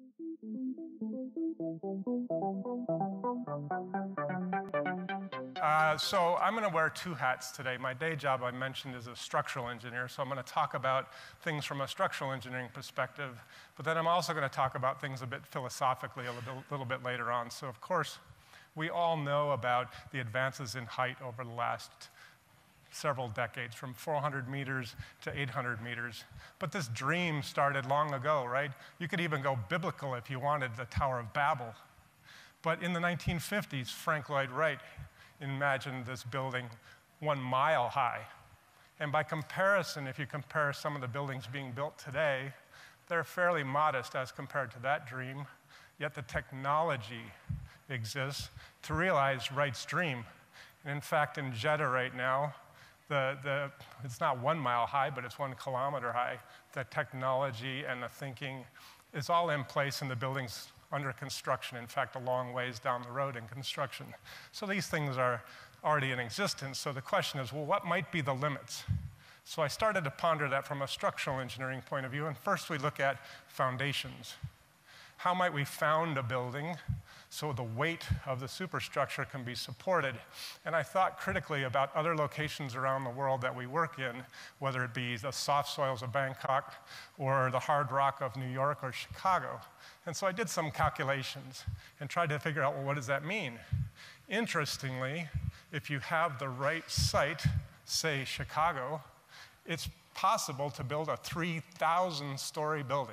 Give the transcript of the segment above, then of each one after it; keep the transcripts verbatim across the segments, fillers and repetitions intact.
Uh, so I'm going to wear two hats today. My day job, I mentioned, is a structural engineer, so I'm going to talk about things from a structural engineering perspective, but then I'm also going to talk about things a bit philosophically a little, little bit later on. So of course, we all know about the advances in height over the last several decades, from four hundred meters to eight hundred meters. But this dream started long ago, right? You could even go biblical if you wanted, the Tower of Babel. But in the nineteen fifties, Frank Lloyd Wright imagined this building one mile high. And by comparison, if you compare some of the buildings being built today, they're fairly modest as compared to that dream, yet the technology exists to realize Wright's dream. And in fact, in Jeddah right now, the, the, it's not one mile high, but it's one kilometer high. The technology and the thinking is all in place, and the building's under construction, in fact, a long ways down the road in construction. So these things are already in existence. So the question is, well, what might be the limits? So I started to ponder that from a structural engineering point of view, and first we look at foundations. How might we found a building so the weight of the superstructure can be supported? And I thought critically about other locations around the world that we work in, whether it be the soft soils of Bangkok or the hard rock of New York or Chicago. And so I did some calculations and tried to figure out, well, what does that mean? Interestingly, if you have the right site, say Chicago, it's possible to build a three thousand story building,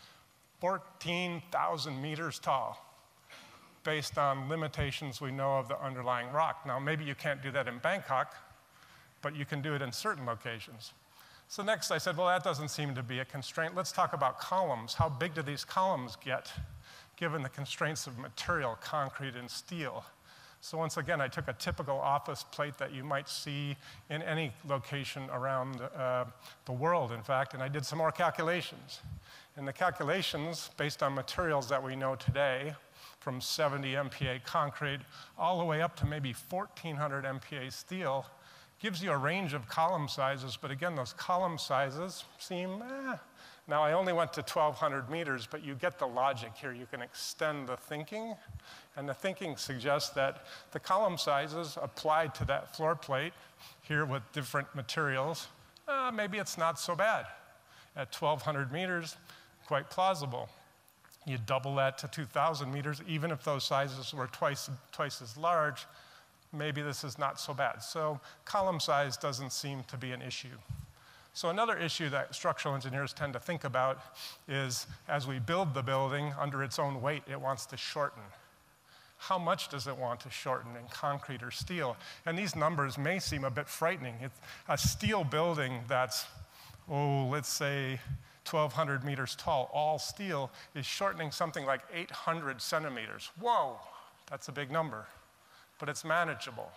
fourteen thousand meters tall, based on limitations we know of the underlying rock. Now, maybe you can't do that in Bangkok, but you can do it in certain locations. So next I said, well, that doesn't seem to be a constraint. Let's talk about columns. How big do these columns get, given the constraints of material, concrete and steel? So once again, I took a typical office plate that you might see in any location around uh, the world, in fact, and I did some more calculations. And the calculations, based on materials that we know today, from seventy M P A concrete all the way up to maybe fourteen hundred M P A steel, gives you a range of column sizes, but again, those column sizes seem, eh. Now, I only went to twelve hundred meters, but you get the logic here. You can extend the thinking, and the thinking suggests that the column sizes applied to that floor plate here with different materials, uh, maybe it's not so bad. At twelve hundred meters, quite plausible. You double that to two thousand meters, even if those sizes were twice, twice as large, maybe this is not so bad. So column size doesn't seem to be an issue. So another issue that structural engineers tend to think about is, as we build the building under its own weight, it wants to shorten. How much does it want to shorten in concrete or steel? And these numbers may seem a bit frightening. It's a steel building that's, oh, let's say twelve hundred meters tall, all steel, is shortening something like eight hundred centimeters. Whoa, that's a big number, but it's manageable.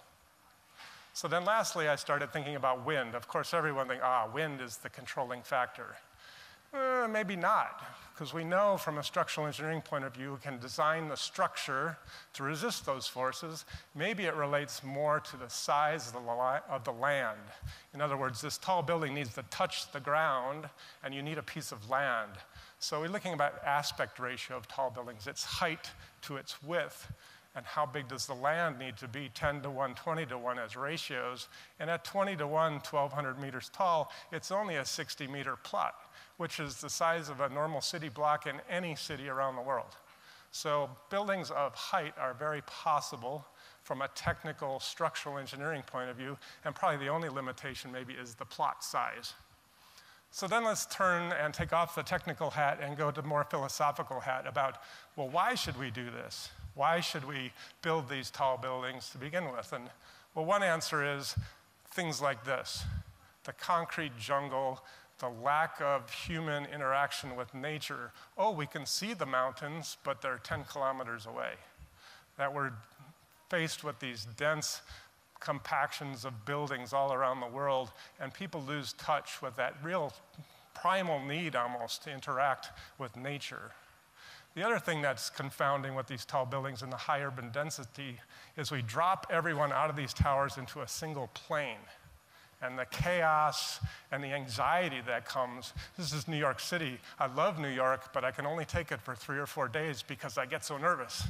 So then lastly, I started thinking about wind. Of course, everyone thinks, ah, wind is the controlling factor. Uh, maybe not, because we know from a structural engineering point of view, we can design the structure to resist those forces. Maybe it relates more to the size of the, of the land. In other words, this tall building needs to touch the ground, and you need a piece of land. So we're looking about aspect ratio of tall buildings, its height to its width, and how big does the land need to be, ten to one, twenty to one as ratios. And at twenty to one, twelve hundred meters tall, it's only a sixty meter plot, which is the size of a normal city block in any city around the world. So buildings of height are very possible from a technical structural engineering point of view, and probably the only limitation maybe is the plot size. So then let's turn and take off the technical hat and go to more philosophical hat about, well, why should we do this? Why should we build these tall buildings to begin with? And well, one answer is things like this: the concrete jungle, the lack of human interaction with nature. Oh, we can see the mountains, but they're ten kilometers away. That we're faced with these dense compactions of buildings all around the world, and people lose touch with that real primal need almost to interact with nature. The other thing that's confounding with these tall buildings and the high urban density is we drop everyone out of these towers into a single plane. and the chaos and the anxiety that comes. This is New York City. I love New York, but I can only take it for three or four days because I get so nervous.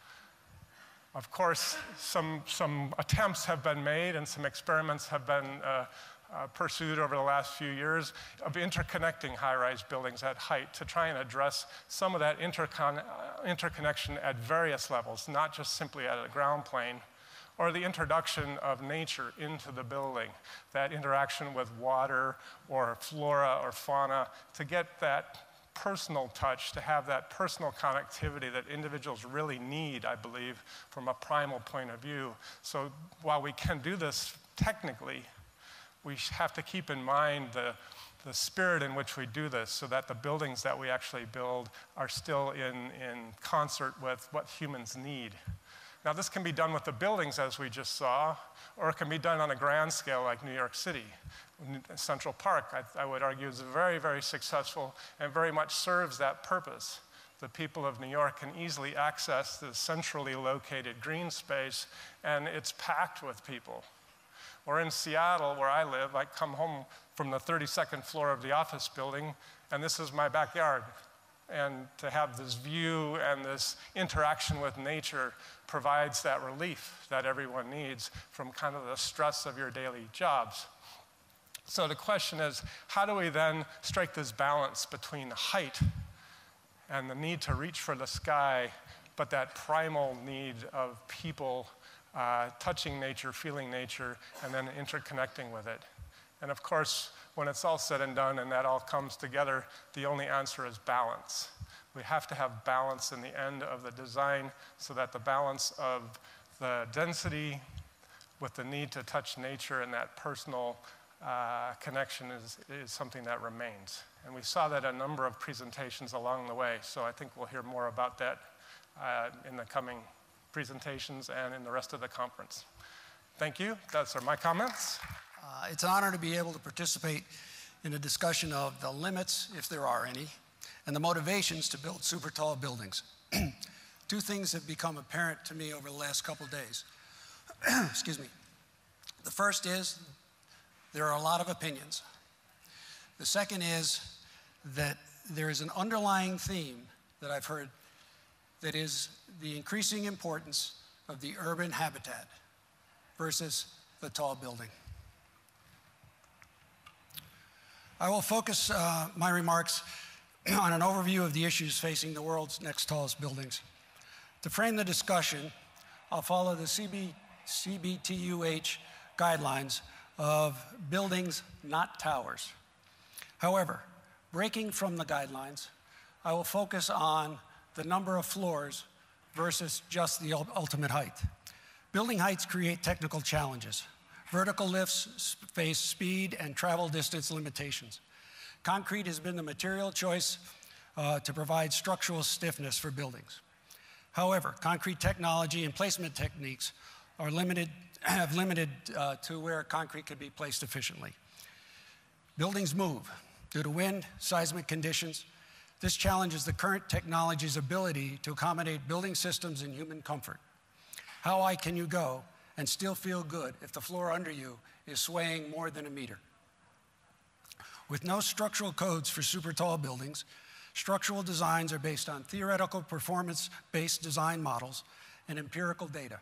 Of course, some, some attempts have been made and some experiments have been uh, uh, pursued over the last few years of interconnecting high-rise buildings at height to try and address some of that intercon uh, interconnection at various levels, not just simply at a ground plane, or the introduction of nature into the building, that interaction with water or flora or fauna, to get that personal touch, to have that personal connectivity that individuals really need, I believe, from a primal point of view. So while we can do this technically, we have to keep in mind the, the spirit in which we do this so that the buildings that we actually build are still in, in concert with what humans need. Now, this can be done with the buildings, as we just saw, or it can be done on a grand scale like New York City. Central Park, I, I would argue, is very, very successful and very much serves that purpose. The people of New York can easily access this centrally located green space, and it's packed with people. Or in Seattle, where I live, I come home from the thirty-second floor of the office building, and this is my backyard. And to have this view and this interaction with nature provides that relief that everyone needs from kind of the stress of your daily jobs. So the question is, how do we then strike this balance between the height and the need to reach for the sky, but that primal need of people uh, touching nature, feeling nature, and then interconnecting with it? And of course, when it's all said and done and that all comes together, the only answer is balance. We have to have balance in the end of the design so that the balance of the density with the need to touch nature and that personal uh, connection is, is something that remains. And we saw that in a number of presentations along the way, so I think we'll hear more about that uh, in the coming presentations and in the rest of the conference. Thank you. Those are my comments. Uh, it's an honor to be able to participate in a discussion of the limits, if there are any, and the motivations to build super tall buildings. Two things have become apparent to me over the last couple days. Excuse me. The first is there are a lot of opinions. The second is that there is an underlying theme that I've heard that is the increasing importance of the urban habitat versus the tall building. I will focus uh, my remarks on an overview of the issues facing the world's next tallest buildings. To frame the discussion, I'll follow the C B T U H guidelines of buildings, not towers. However, breaking from the guidelines, I will focus on the number of floors versus just the ultimate height. Building heights create technical challenges. Vertical lifts face speed and travel distance limitations. Concrete has been the material choice uh, to provide structural stiffness for buildings. However, concrete technology and placement techniques are limited, have limited uh, to where concrete can be placed efficiently. Buildings move due to wind, seismic conditions. This challenges the current technology's ability to accommodate building systems and human comfort. How high can you go and still feel good if the floor under you is swaying more than a meter? With no structural codes for super tall buildings, structural designs are based on theoretical performance-based design models and empirical data.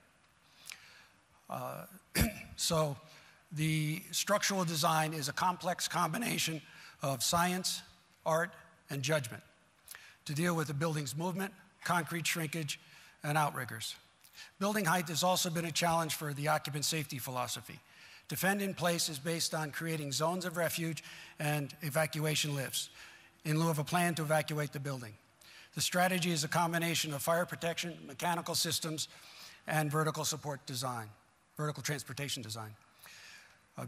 Uh, so the structural design is a complex combination of science, art, and judgment to deal with the building's movement, concrete shrinkage, and outriggers. Building height has also been a challenge for the occupant safety philosophy. Defend in place is based on creating zones of refuge and evacuation lifts in lieu of a plan to evacuate the building. The strategy is a combination of fire protection, mechanical systems, and vertical support design, vertical transportation design. Uh,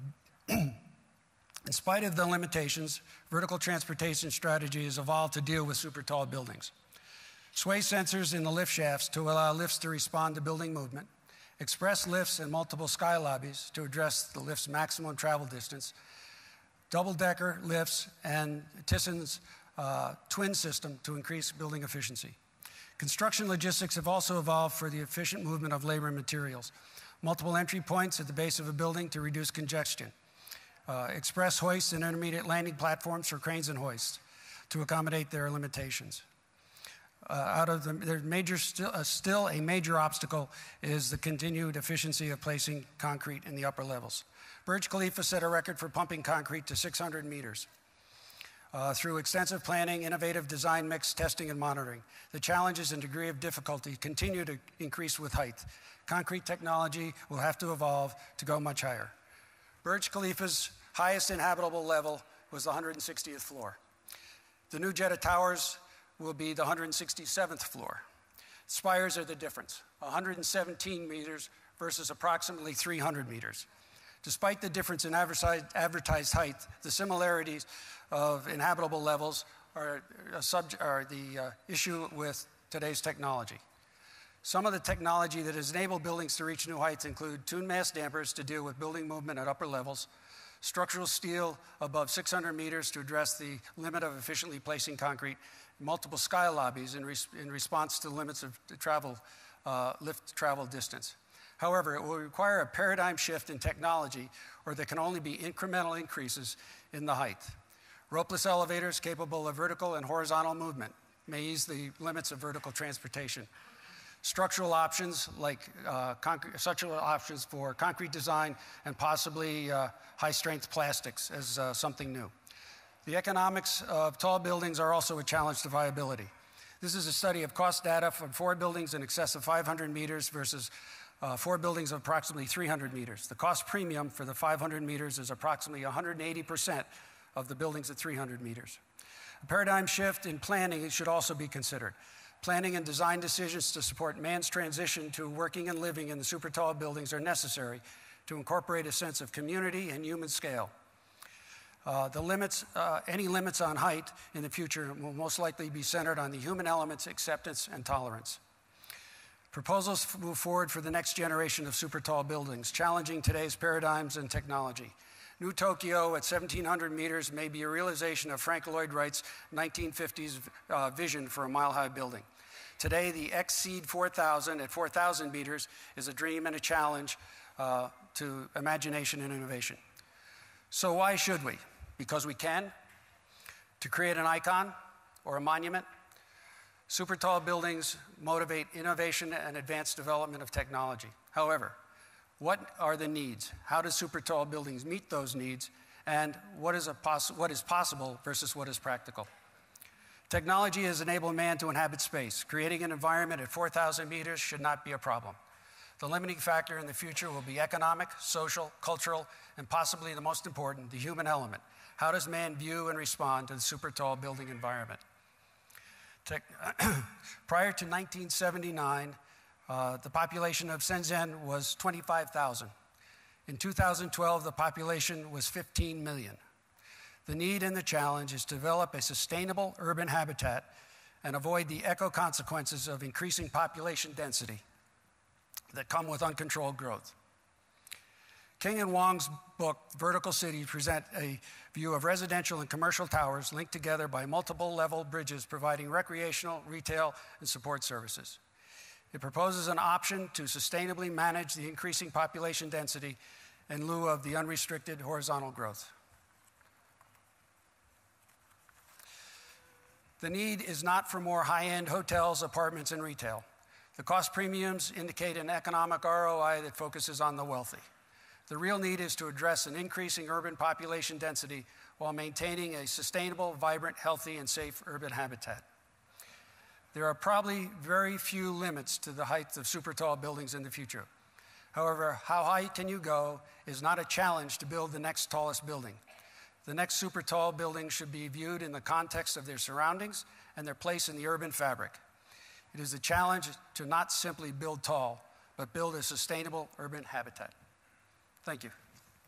in spite of the limitations, vertical transportation strategy has evolved to deal with super tall buildings. Sway sensors in the lift shafts to allow lifts to respond to building movement, express lifts and multiple sky lobbies to address the lift's maximum travel distance, double-decker lifts, and Thyssen's uh, twin system to increase building efficiency. Construction logistics have also evolved for the efficient movement of labor and materials. Multiple entry points at the base of a building to reduce congestion. uh, express hoists and intermediate landing platforms for cranes and hoists to accommodate their limitations. Uh, out of the there's major still, uh, still a major obstacle is the continued efficiency of placing concrete in the upper levels. Burj Khalifa set a record for pumping concrete to six hundred meters. Uh, through extensive planning, innovative design mix, testing, and monitoring. The challenges and degree of difficulty continue to increase with height. Concrete technology will have to evolve to go much higher. Burj Khalifa's highest inhabitable level was the one hundred sixtieth floor. The new Jeddah Towers will be the one hundred sixty-seventh floor. Spires are the difference, one hundred seventeen meters versus approximately three hundred meters. Despite the difference in advertised height, the similarities of inhabitable levels are, a subject, are the uh, issue with today's technology. Some of the technology that has enabled buildings to reach new heights include tuned mass dampers to deal with building movement at upper levels, structural steel above six hundred meters to address the limit of efficiently placing concrete, multiple sky lobbies in, res in response to limits of travel, uh, lift travel distance. However, it will require a paradigm shift in technology, or there can only be incremental increases in the height. Ropeless elevators capable of vertical and horizontal movement may ease the limits of vertical transportation. Structural options like uh, structural options for concrete design and possibly uh, high-strength plastics as uh, something new. The economics of tall buildings are also a challenge to viability. This is a study of cost data from four buildings in excess of five hundred meters versus Uh, four buildings of approximately three hundred meters. The cost premium for the five hundred meters is approximately one hundred eighty percent of the buildings at three hundred meters. A paradigm shift in planning should also be considered. Planning and design decisions to support man's transition to working and living in the super tall buildings are necessary to incorporate a sense of community and human scale. Uh, the limits, uh, any limits on height in the future will most likely be centered on the human elements, acceptance, and tolerance. Proposals move forward for the next generation of super tall buildings, challenging today's paradigms and technology. New Tokyo at seventeen hundred meters may be a realization of Frank Lloyd Wright's nineteen fifties uh, vision for a mile-high building. Today, the Exceed four thousand at four thousand meters is a dream and a challenge uh, to imagination and innovation. So why should we? Because we can? To create an icon or a monument? Super tall buildings motivate innovation and advanced development of technology. However, what are the needs? How do super tall buildings meet those needs? And what is, a poss what is possible versus what is practical? Technology has enabled man to inhabit space. Creating an environment at four thousand meters should not be a problem. The limiting factor in the future will be economic, social, cultural, and possibly the most important, the human element. How does man view and respond to the super tall building environment? Tech, prior to nineteen seventy-nine, uh, the population of Shenzhen was twenty-five thousand. In two thousand twelve, the population was fifteen million. The need and the challenge is to develop a sustainable urban habitat and avoid the echo consequences of increasing population density that come with uncontrolled growth. King and Wong's book, Vertical City, present a view of residential and commercial towers linked together by multiple level bridges providing recreational, retail, and support services. It proposes an option to sustainably manage the increasing population density in lieu of the unrestricted horizontal growth. The need is not for more high-end hotels, apartments, and retail. The cost premiums indicate an economic R O I that focuses on the wealthy. The real need is to address an increasing urban population density while maintaining a sustainable, vibrant, healthy, and safe urban habitat. There are probably very few limits to the height of super tall buildings in the future. However, how high can you go is not a challenge to build the next tallest building. The next super tall building should be viewed in the context of their surroundings and their place in the urban fabric. It is a challenge to not simply build tall, but build a sustainable urban habitat. Thank you.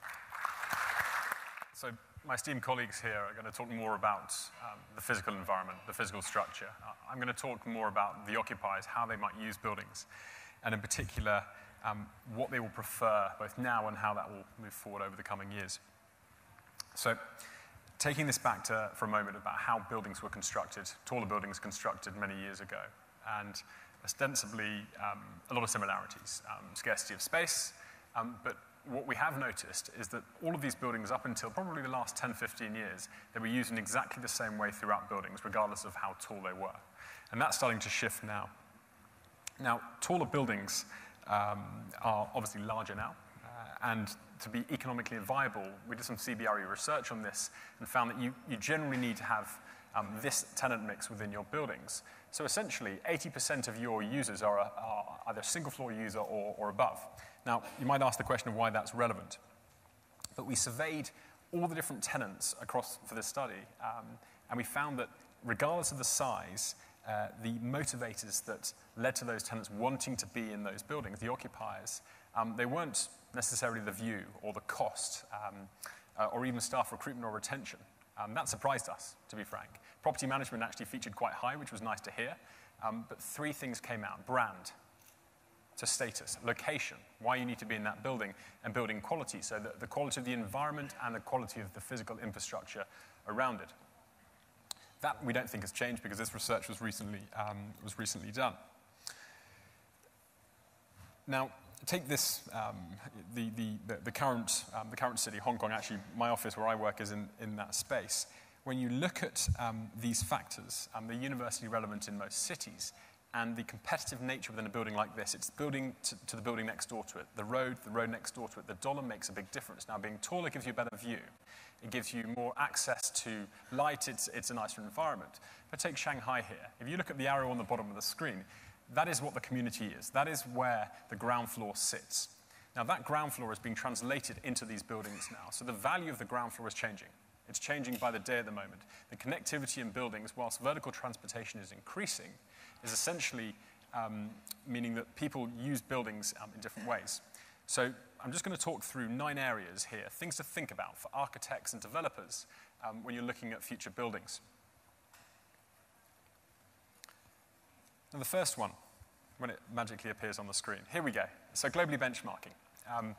So my esteemed colleagues here are going to talk more about um, the physical environment, the physical structure. Uh, I'm going to talk more about the occupiers, how they might use buildings, and in particular, um, what they will prefer both now and how that will move forward over the coming years. So taking this back to, for a moment about how buildings were constructed, taller buildings constructed many years ago, and ostensibly um, a lot of similarities. Um, scarcity of space, um, but what we have noticed is that all of these buildings, up until probably the last ten, fifteen years, they were used in exactly the same way throughout buildings, regardless of how tall they were. And that's starting to shift now. Now, taller buildings um, are obviously larger now, uh, and to be economically viable, we did some C B R E research on this and found that you, you generally need to have um, this tenant mix within your buildings. So essentially, eighty percent of your users are, a, are either a single floor user or, or above. Now, you might ask the question of why that's relevant. But we surveyed all the different tenants across for this study, um, and we found that regardless of the size, uh, the motivators that led to those tenants wanting to be in those buildings, the occupiers, um, they weren't necessarily the view or the cost, um, uh, or even staff recruitment or retention. Um, that surprised us, to be frank. Property management actually featured quite high, which was nice to hear. Um, but three things came out: brand, to status, location, why you need to be in that building, and building quality, so that the quality of the environment and the quality of the physical infrastructure around it. That we don't think has changed because this research was recently, um, was recently done. Now, take this, um, the, the, the, current, um, the current city, Hong Kong. Actually, my office where I work is in, in that space. When you look at um, these factors, um, they're universally relevant in most cities, and the competitive nature within a building like this, it's building to, to the building next door to it, the road, the road next door to it. The dollar makes a big difference. Now, being taller gives you a better view. It gives you more access to light. It's, it's a nicer environment. But take Shanghai here. If you look at the arrow on the bottom of the screen, that is what the community is. That is where the ground floor sits. Now, that ground floor is being translated into these buildings now. So the value of the ground floor is changing. It's changing by the day at the moment. The connectivity in buildings, whilst vertical transportation is increasing, is essentially um, meaning that people use buildings um, in different ways. So I'm just going to talk through nine areas here, things to think about for architects and developers um, when you're looking at future buildings. Now, the first one, when it magically appears on the screen. Here we go. So globally benchmarking. Um,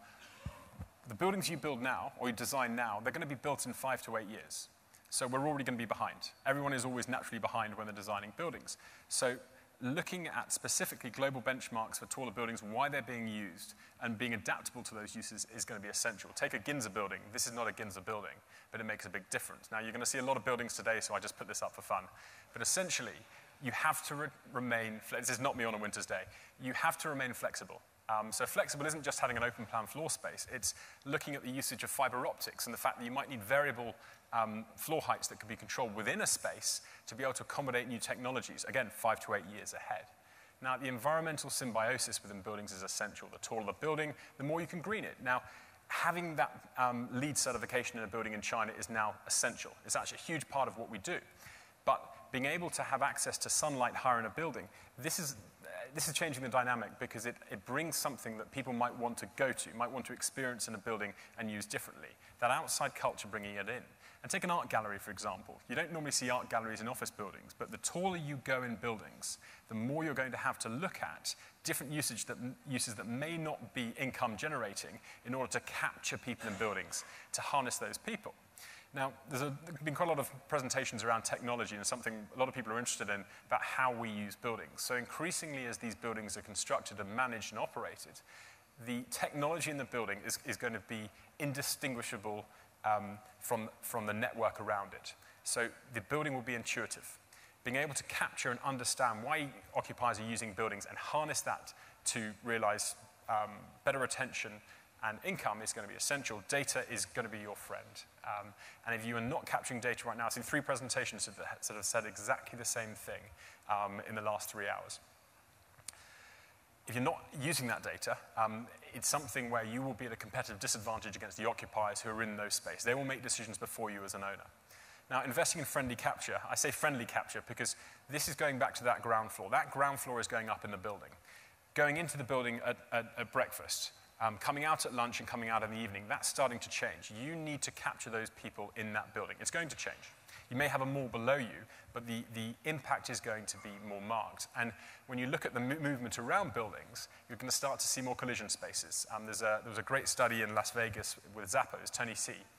the buildings you build now, or you design now, they're going to be built in five to eight years. So we're already going to be behind. Everyone is always naturally behind when they're designing buildings. So looking at specifically global benchmarks for taller buildings, why they're being used, and being adaptable to those uses is going to be essential. Take a Ginza building. This is not a Ginza building, but it makes a big difference. Now, you're going to see a lot of buildings today, so I just put this up for fun. But essentially, you have to re remain, this is not me on a winter's day, you have to remain flexible. Um, so flexible isn't just having an open plan floor space, it's looking at the usage of fiber optics and the fact that you might need variable um, floor heights that can be controlled within a space to be able to accommodate new technologies, again, five to eight years ahead. Now, the environmental symbiosis within buildings is essential. The taller the building, the more you can green it. Now, having that um, LEED certification in a building in China is now essential. It's actually a huge part of what we do. But being able to have access to sunlight higher in a building, this is, uh, this is changing the dynamic because it, it brings something that people might want to go to, might want to experience in a building and use differently. That outside culture bringing it in. And take an art gallery, for example. You don't normally see art galleries in office buildings, but the taller you go in buildings, the more you're going to have to look at different usage that, uses that may not be income generating in order to capture people in buildings, to harness those people. Now, there's a, there's been quite a lot of presentations around technology and something a lot of people are interested in about how we use buildings. So increasingly, as these buildings are constructed and managed and operated, the technology in the building is, is going to be indistinguishable um, from, from the network around it. So the building will be intuitive. Being able to capture and understand why occupiers are using buildings and harness that to realize um, better retention and income is going to be essential. Data is going to be your friend. Um, and if you are not capturing data right now, I've seen three presentations that have said exactly the same thing um, in the last three hours. If you're not using that data, um, it's something where you will be at a competitive disadvantage against the occupiers who are in those spaces. They will make decisions before you as an owner. Now, investing in friendly capture, I say friendly capture because this is going back to that ground floor. That ground floor is going up in the building. Going into the building at, at, at breakfast, Um, coming out at lunch and coming out in the evening, that's starting to change. You need to capture those people in that building. It's going to change. You may have a mall below you, but the, the impact is going to be more marked. And when you look at the mo movement around buildings, you're going to start to see more collision spaces. Um, there's a, there was a great study in Las Vegas with Zappos, Tony C.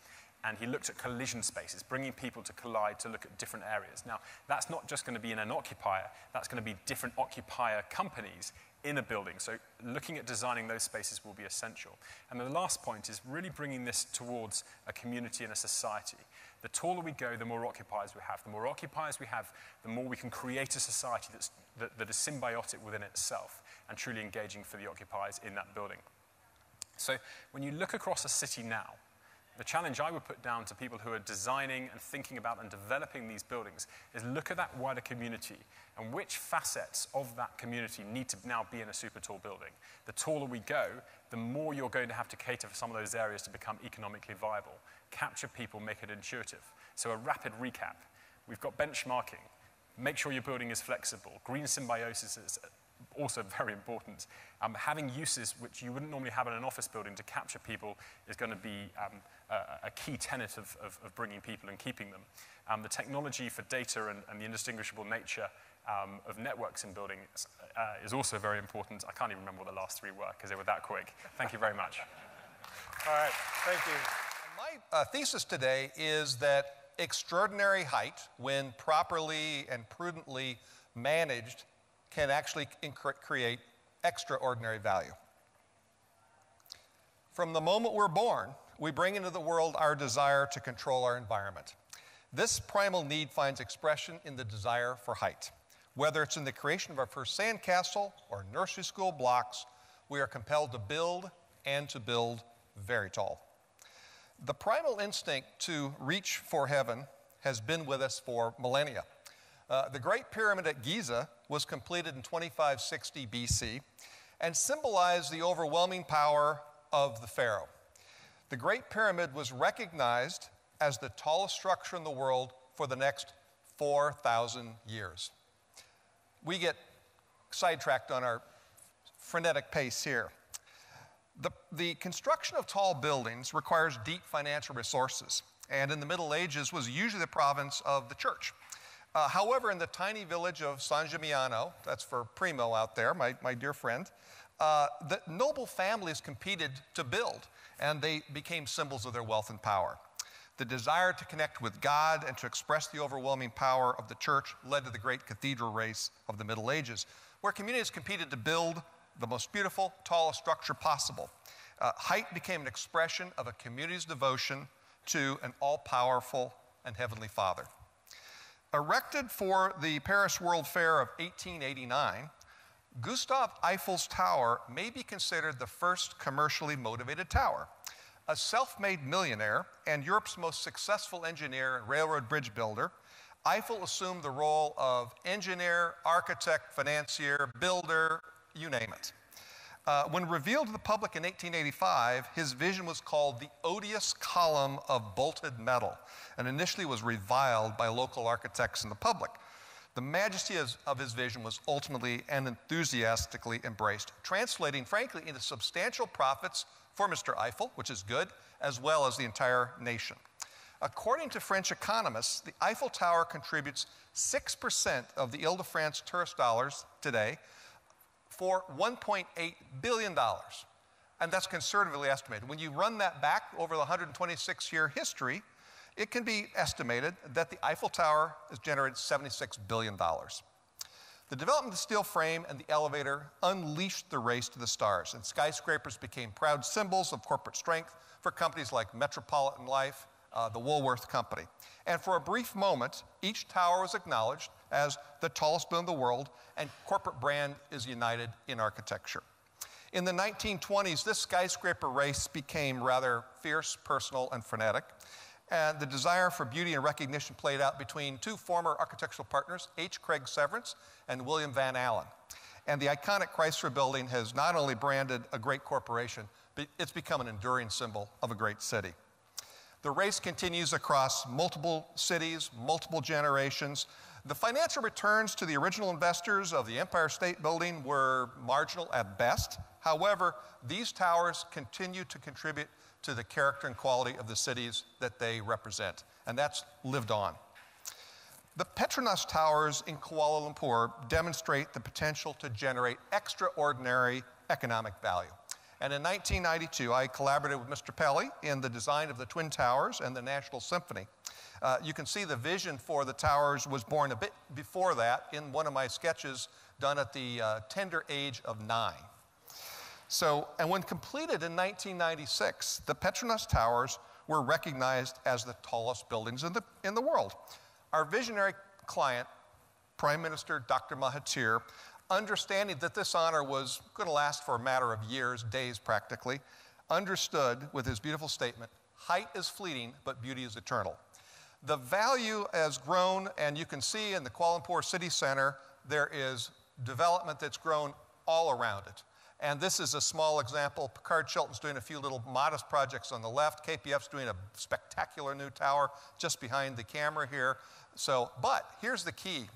and he looked at collision spaces, bringing people to collide to look at different areas. Now, that's not just going to be in an occupier, that's going to be different occupier companies in a building. So looking at designing those spaces will be essential. And the last point is really bringing this towards a community and a society. The taller we go, the more occupiers we have. The more occupiers we have, the more we can create a society that's, that, that is symbiotic within itself and truly engaging for the occupiers in that building. So when you look across a city now, the challenge I would put down to people who are designing and thinking about and developing these buildings is look at that wider community and which facets of that community need to now be in a super tall building. The taller we go, the more you're going to have to cater for some of those areas to become economically viable. Capture people, make it intuitive. So a rapid recap. We've got benchmarking. Make sure your building is flexible. Green symbiosis is also very important. Um, having uses which you wouldn't normally have in an office building to capture people is going to be um, a, a key tenet of, of, of bringing people and keeping them. Um, the technology for data and, and the indistinguishable nature um, of networks in buildings uh, is also very important. I can't even remember what the last three were because they were that quick. Thank you very much. All right, thank you. My uh, thesis today is that extraordinary height, when properly and prudently managed, can actually create extraordinary value. From the moment we're born, we bring into the world our desire to control our environment. This primal need finds expression in the desire for height. Whether it's in the creation of our first sandcastle or nursery school blocks, we are compelled to build and to build very tall. The primal instinct to reach for heaven has been with us for millennia. Uh, the Great Pyramid at Giza was completed in twenty-five sixty B C and symbolized the overwhelming power of the pharaoh. The Great Pyramid was recognized as the tallest structure in the world for the next four thousand years. We get sidetracked on our frenetic pace here. The, the construction of tall buildings requires deep financial resources, and in the Middle Ages was usually the province of the church. Uh, however, in the tiny village of San Gimignano, that's for Primo out there, my, my dear friend, uh, the noble families competed to build, and they became symbols of their wealth and power. The desire to connect with God and to express the overwhelming power of the church led to the great cathedral race of the Middle Ages, where communities competed to build the most beautiful, tallest structure possible. Uh, height became an expression of a community's devotion to an all-powerful and heavenly Father. Erected for the Paris World Fair of eighteen eighty-nine, Gustave Eiffel's tower may be considered the first commercially motivated tower. A self-made millionaire and Europe's most successful engineer and railroad bridge builder, Eiffel assumed the role of engineer, architect, financier, builder, you name it. Uh, when revealed to the public in eighteen eighty-five, his vision was called the odious column of bolted metal, and initially was reviled by local architects and the public. The majesty of his vision was ultimately and enthusiastically embraced, translating, frankly, into substantial profits for Mister Eiffel, which is good, as well as the entire nation. According to French economists, the Eiffel Tower contributes six percent of the Ile-de-France tourist dollars today, for one point eight billion dollars, and that's conservatively estimated. When you run that back over the one hundred twenty-six year history, it can be estimated that the Eiffel Tower has generated seventy-six billion dollars. The development of the steel frame and the elevator unleashed the race to the stars, and skyscrapers became proud symbols of corporate strength for companies like Metropolitan Life, uh, the Woolworth Company. And for a brief moment, each tower was acknowledged as the tallest building in the world, and corporate brand is united in architecture. In the nineteen twenties, this skyscraper race became rather fierce, personal, and frenetic. And the desire for beauty and recognition played out between two former architectural partners, H. Craig Severance and William Van Allen. And the iconic Chrysler Building has not only branded a great corporation, but it's become an enduring symbol of a great city. The race continues across multiple cities, multiple generations. The financial returns to the original investors of the Empire State Building were marginal at best. However, these towers continue to contribute to the character and quality of the cities that they represent, and that's lived on. The Petronas Towers in Kuala Lumpur demonstrate the potential to generate extraordinary economic value. And in nineteen ninety-two, I collaborated with Mister Pelly in the design of the Twin Towers and the National Symphony. Uh, you can see the vision for the towers was born a bit before that in one of my sketches done at the uh, tender age of nine. So, and when completed in nineteen ninety-six, the Petronas Towers were recognized as the tallest buildings in the, in the world. Our visionary client, Prime Minister Doctor Mahathir, understanding that this honor was going to last for a matter of years, days practically, understood with his beautiful statement, height is fleeting, but beauty is eternal. The value has grown, and you can see in the Kuala Lumpur City Center, there is development that's grown all around it. And this is a small example. Pickard Chilton's doing a few little modest projects on the left. K P F's doing a spectacular new tower just behind the camera here. So, but here's the key.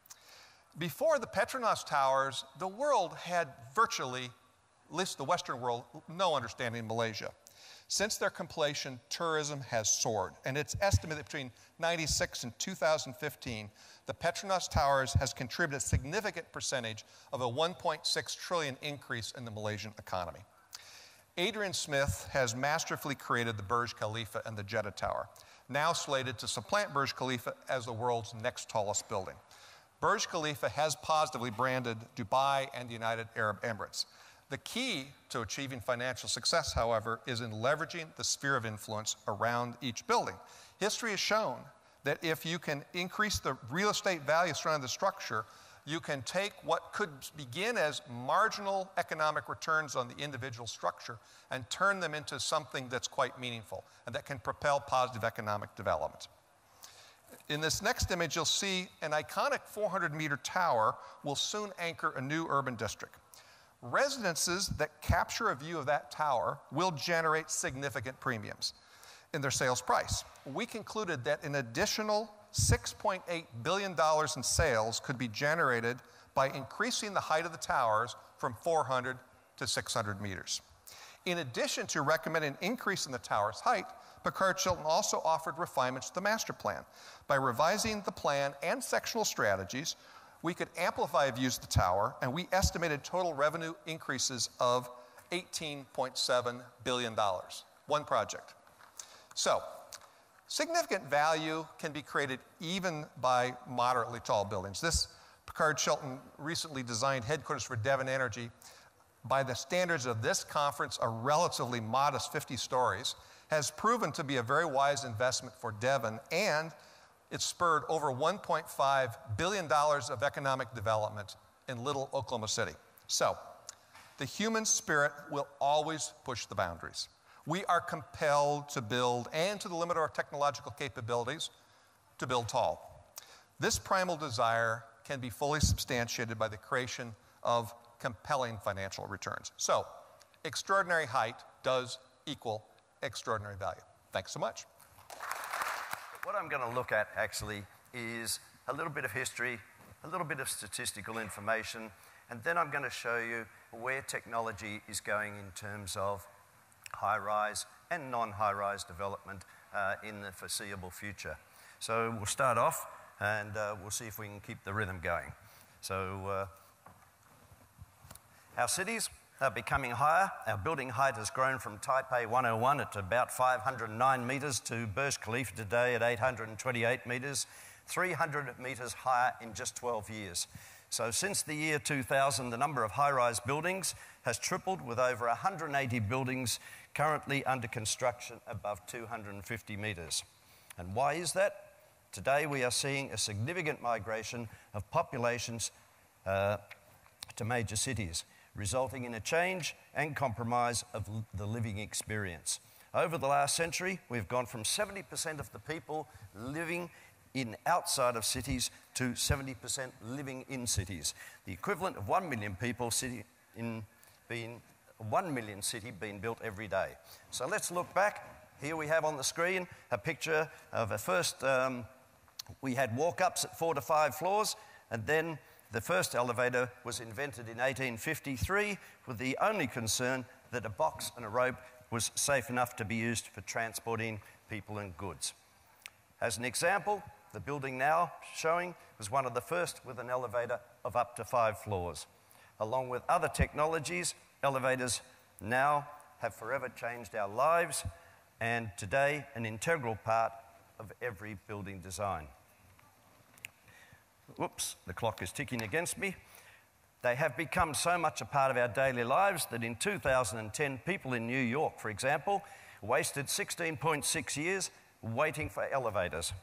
Before the Petronas Towers, the world had virtually, at least the Western world, no understanding of Malaysia. Since their completion, tourism has soared, and it's estimated that between ninety-six and two thousand fifteen, the Petronas Towers has contributed a significant percentage of a one point six trillion increase in the Malaysian economy. Adrian Smith has masterfully created the Burj Khalifa and the Jeddah Tower, now slated to supplant Burj Khalifa as the world's next tallest building. Burj Khalifa has positively branded Dubai and the United Arab Emirates. The key to achieving financial success, however, is in leveraging the sphere of influence around each building. History has shown that if you can increase the real estate value surrounding the structure, you can take what could begin as marginal economic returns on the individual structure and turn them into something that's quite meaningful and that can propel positive economic development. In this next image, you'll see an iconic four hundred meter tower will soon anchor a new urban district. Residences that capture a view of that tower will generate significant premiums in their sales price. We concluded that an additional six point eight billion dollars in sales could be generated by increasing the height of the towers from four hundred to six hundred meters. In addition to recommending an increase in the tower's height, Pickard Chilton also offered refinements to the master plan. By revising the plan and sectional strategies, we could amplify views of the tower, and we estimated total revenue increases of eighteen point seven billion dollars. One project. So, significant value can be created even by moderately tall buildings. This Pickard Chilton recently designed headquarters for Devon Energy. By the standards of this conference, a relatively modest fifty stories, has proven to be a very wise investment for Devon, and it spurred over one point five billion dollars of economic development in little Oklahoma City. So, the human spirit will always push the boundaries. We are compelled to build, and to the limit of our technological capabilities, to build tall. This primal desire can be fully substantiated by the creation of compelling financial returns. So, extraordinary height does equal extraordinary value. Thanks so much. What I'm going to look at actually is a little bit of history, a little bit of statistical information, and then I'm going to show you where technology is going in terms of high-rise and non-high-rise development uh, in the foreseeable future. So we'll start off and uh, we'll see if we can keep the rhythm going. So uh, our cities are becoming higher. Our building height has grown from Taipei one oh one at about five hundred nine metres to Burj Khalifa today at eight hundred twenty-eight metres, three hundred metres higher in just twelve years. So since the year two thousand, the number of high-rise buildings has tripled, with over one hundred eighty buildings currently under construction above two hundred fifty metres. And why is that? Today we are seeing a significant migration of populations uh, to major cities, resulting in a change and compromise of the living experience. Over the last century, we've gone from seventy percent of the people living in outside of cities to seventy percent living in cities. The equivalent of one million people city in being one million city being built every day. So let's look back. Here we have on the screen a picture of a first, um, we had walk-ups at four to five floors, and then the first elevator was invented in eighteen fifty-three with the only concern that a box and a rope was safe enough to be used for transporting people and goods. As an example, the building now showing was one of the first with an elevator of up to five floors. Along with other technologies, elevators now have forever changed our lives and today an integral part of every building design. Whoops, the clock is ticking against me. They have become so much a part of our daily lives that in two thousand ten, people in New York, for example, wasted sixteen point six years waiting for elevators.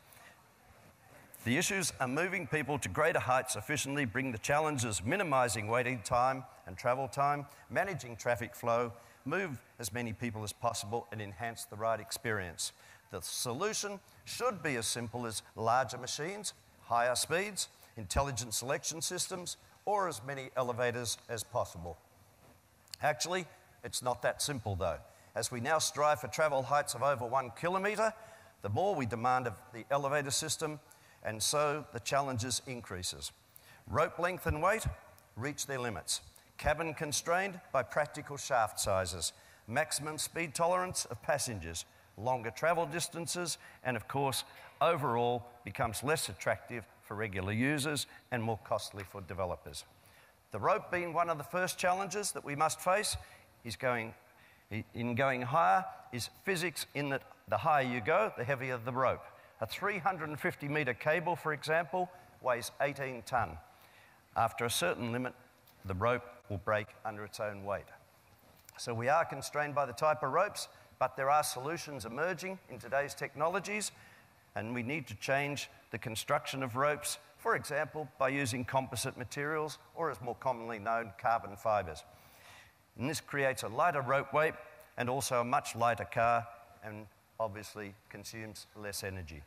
The issues are moving people to greater heights efficiently, bring the challenges minimising waiting time and travel time, managing traffic flow, move as many people as possible and enhance the ride experience. The solution should be as simple as larger machines, higher speeds, intelligent selection systems, or as many elevators as possible. Actually, it's not that simple though. As we now strive for travel heights of over one kilometre, the more we demand of the elevator system, and so the challenges increases. Rope length and weight reach their limits. Cabin constrained by practical shaft sizes, maximum speed tolerance of passengers, longer travel distances, and of course, overall becomes less attractive for regular users and more costly for developers. The rope being one of the first challenges that we must face is going, in going higher is physics in that the higher you go, the heavier the rope. A three hundred fifty metre cable, for example, weighs eighteen tonne. After a certain limit, the rope will break under its own weight. So we are constrained by the type of ropes, but there are solutions emerging in today's technologies, and we need to change the construction of ropes, for example, by using composite materials, or as more commonly known, carbon fibres. And this creates a lighter rope weight and also a much lighter car, and obviously consumes less energy.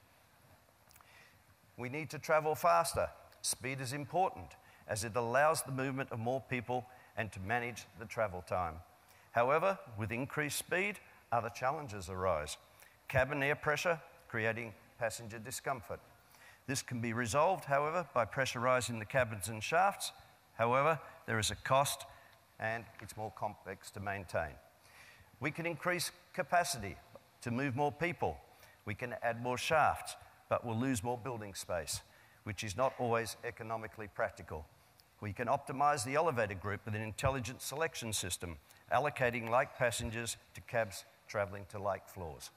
We need to travel faster. Speed is important, as it allows the movement of more people and to manage the travel time. However, with increased speed, other challenges arise. Cabin air pressure, creating passenger discomfort. This can be resolved, however, by pressurising the cabins and shafts. However, there is a cost and it's more complex to maintain. We can increase capacity to move more people. We can add more shafts, but we'll lose more building space, which is not always economically practical. We can optimise the elevator group with an intelligent selection system, allocating like passengers to cabs travelling to like floors.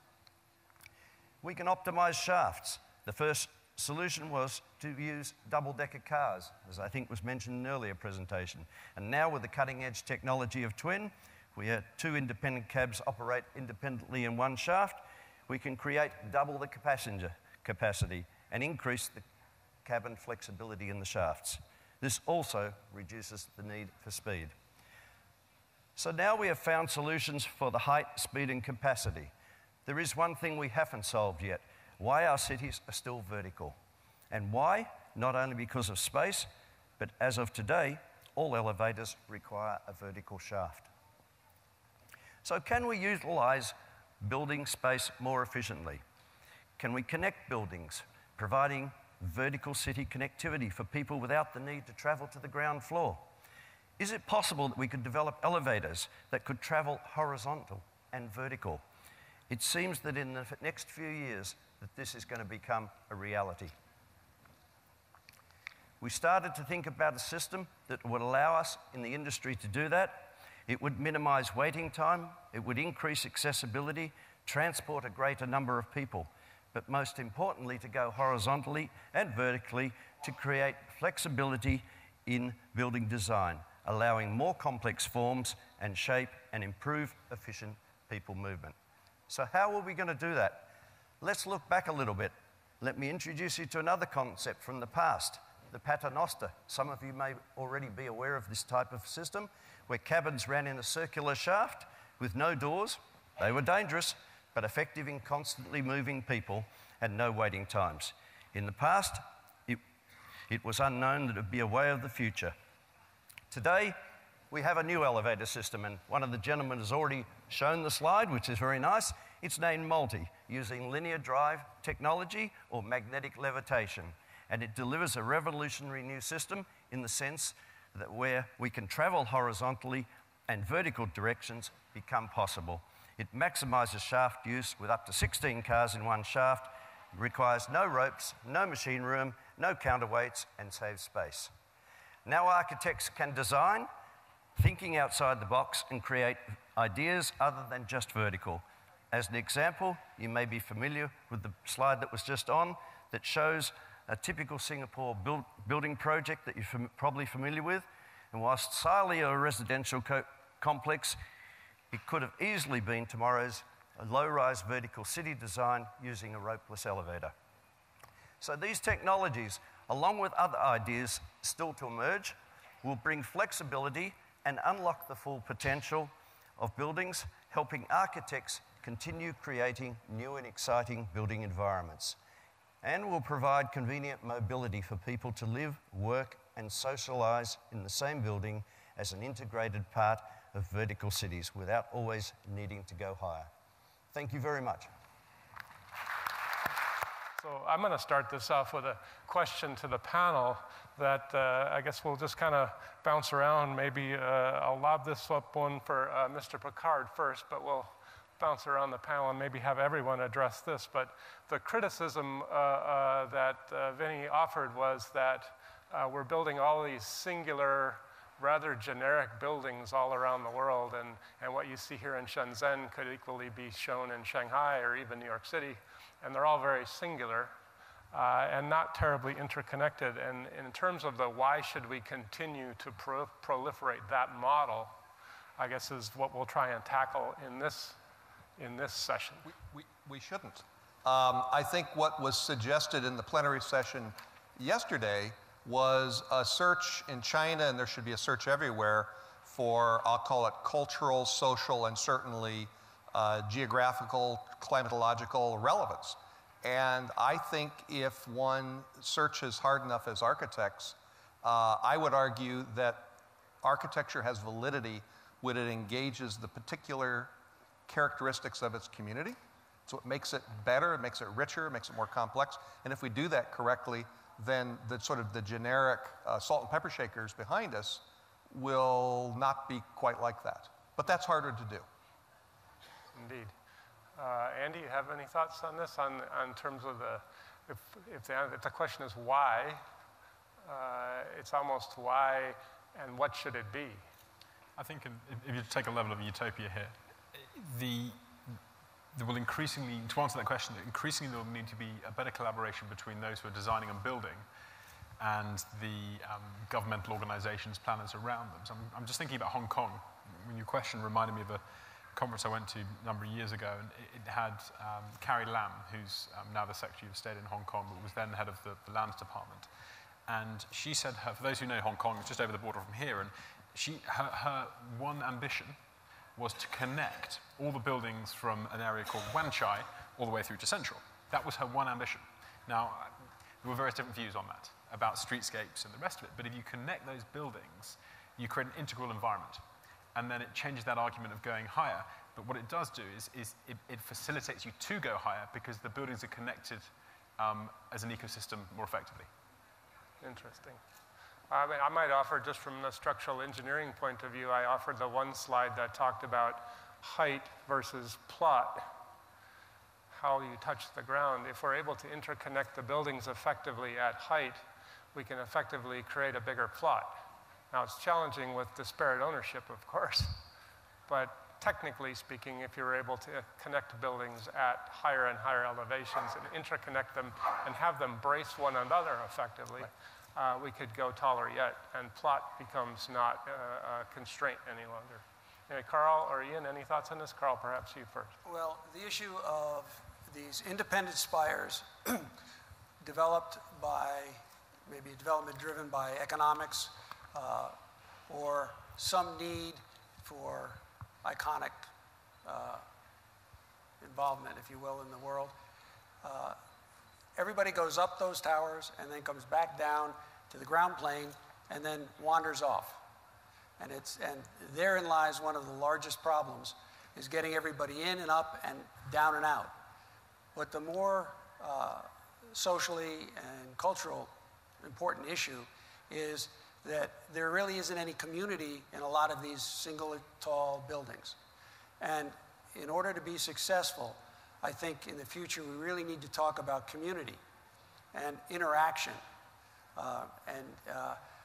We can optimise shafts. The first solution was to use double-decker cars, as I think was mentioned in an earlier presentation. And now with the cutting-edge technology of twin, we have two independent cabs operate independently in one shaft. We can create double the passenger capacity and increase the cabin flexibility in the shafts. This also reduces the need for speed. So now we have found solutions for the height, speed and capacity. There is one thing we haven't solved yet: why our cities are still vertical. And why? Not only because of space, but as of today, all elevators require a vertical shaft. So can we utilise building space more efficiently? Can we connect buildings, providing vertical city connectivity for people without the need to travel to the ground floor? Is it possible that we could develop elevators that could travel horizontal and vertical? It seems that in the next few years that this is going to become a reality. We started to think about a system that would allow us in the industry to do that. It would minimise waiting time, it would increase accessibility, transport a greater number of people, but most importantly to go horizontally and vertically to create flexibility in building design, allowing more complex forms and shape and improve efficient people movement. So how are we going to do that? Let's look back a little bit. Let me introduce you to another concept from the past, the paternoster. Some of you may already be aware of this type of system, where cabins ran in a circular shaft with no doors. They were dangerous, but effective in constantly moving people and no waiting times. In the past, it, it was unknown that it would be a way of the future. Today, we have a new elevator system, and one of the gentlemen has already shown the slide, which is very nice. It's named Multi, using linear drive technology or magnetic levitation, and it delivers a revolutionary new system in the sense that where we can travel horizontally and vertical directions become possible. It maximises shaft use with up to sixteen cars in one shaft, requires no ropes, no machine room, no counterweights, and saves space. Now architects can design thinking outside the box and create ideas other than just vertical. As an example, you may be familiar with the slide that was just on that shows a typical Singapore build, building project that you're fam probably familiar with. And whilst slightly a residential co complex, it could have easily been tomorrow's low-rise vertical city design using a ropeless elevator. So these technologies, along with other ideas still to emerge, will bring flexibility and unlock the full potential of buildings, helping architects continue creating new and exciting building environments, and will provide convenient mobility for people to live, work, and socialise in the same building as an integrated part of vertical cities without always needing to go higher. Thank you very much. So I'm going to start this off with a question to the panel that uh, I guess we'll just kind of bounce around. Maybe uh, I'll lob this up one for uh, Mister Pickard first, but we'll bounce around the panel and maybe have everyone address this. But the criticism uh, uh, that uh, Vinny offered was that uh, we're building all these singular, rather generic buildings all around the world, and, and what you see here in Shenzhen could equally be shown in Shanghai or even New York City, and they're all very singular uh, and not terribly interconnected. And in terms of the why should we continue to pro proliferate that model, I guess is what we'll try and tackle in this, in this session. We, we, we shouldn't. Um, I think what was suggested in the plenary session yesterday was a search in China, and there should be a search everywhere, for, I'll call it cultural, social, and certainly uh, geographical, climatological relevance. And I think if one searches hard enough as architects, uh, I would argue that architecture has validity when it engages the particular characteristics of its community. So it makes it better, it makes it richer, it makes it more complex. And if we do that correctly, then the sort of the generic uh, salt and pepper shakers behind us will not be quite like that. But that's harder to do. Indeed. Uh, Andy, you have any thoughts on this, on, on terms of the, if, if, the, if the question is why, uh, it's almost why and what should it be? I think in, if you take a level of utopia here, the there will increasingly, to answer that question, increasingly there will need to be a better collaboration between those who are designing and building and the um, governmental organizations, planners around them. So I'm, I'm just thinking about Hong Kong. When your question reminded me of a conference I went to a number of years ago, and it, it had um, Carrie Lam, who's um, now the Secretary of State in Hong Kong, but was then head of the, the Lands Department. And she said, her, for those who know Hong Kong, it's just over the border from here, and she, her, her one ambition was to connect all the buildings from an area called Wan Chai all the way through to Central. That was her one ambition. Now, there were various different views on that, about streetscapes and the rest of it, but if you connect those buildings, you create an integral environment. And then it changes that argument of going higher. But what it does do is, is it, it facilitates you to go higher because the buildings are connected um, as an ecosystem more effectively. Interesting. I mean, I might offer, just from the structural engineering point of view, I offered the one slide that talked about height versus plot, how you touch the ground. If we're able to interconnect the buildings effectively at height, we can effectively create a bigger plot. Now, it's challenging with disparate ownership, of course, but technically speaking, if you're able to connect buildings at higher and higher elevations and interconnect them and have them brace one another effectively, right. Uh, we could go taller yet, and plot becomes not uh, a constraint any longer. Anyway, Karl or Ian, any thoughts on this? Karl, perhaps you first. Well, the issue of these independent spires developed by, maybe development driven by economics uh, or some need for iconic uh, involvement, if you will, in the world. Uh, Everybody goes up those towers and then comes back down to the ground plane and then wanders off. And, it's, and therein lies one of the largest problems, is getting everybody in and up and down and out. But the more uh, socially and cultural important issue is that there really isn't any community in a lot of these single tall buildings. And in order to be successful, I think in the future we really need to talk about community and interaction uh, and uh,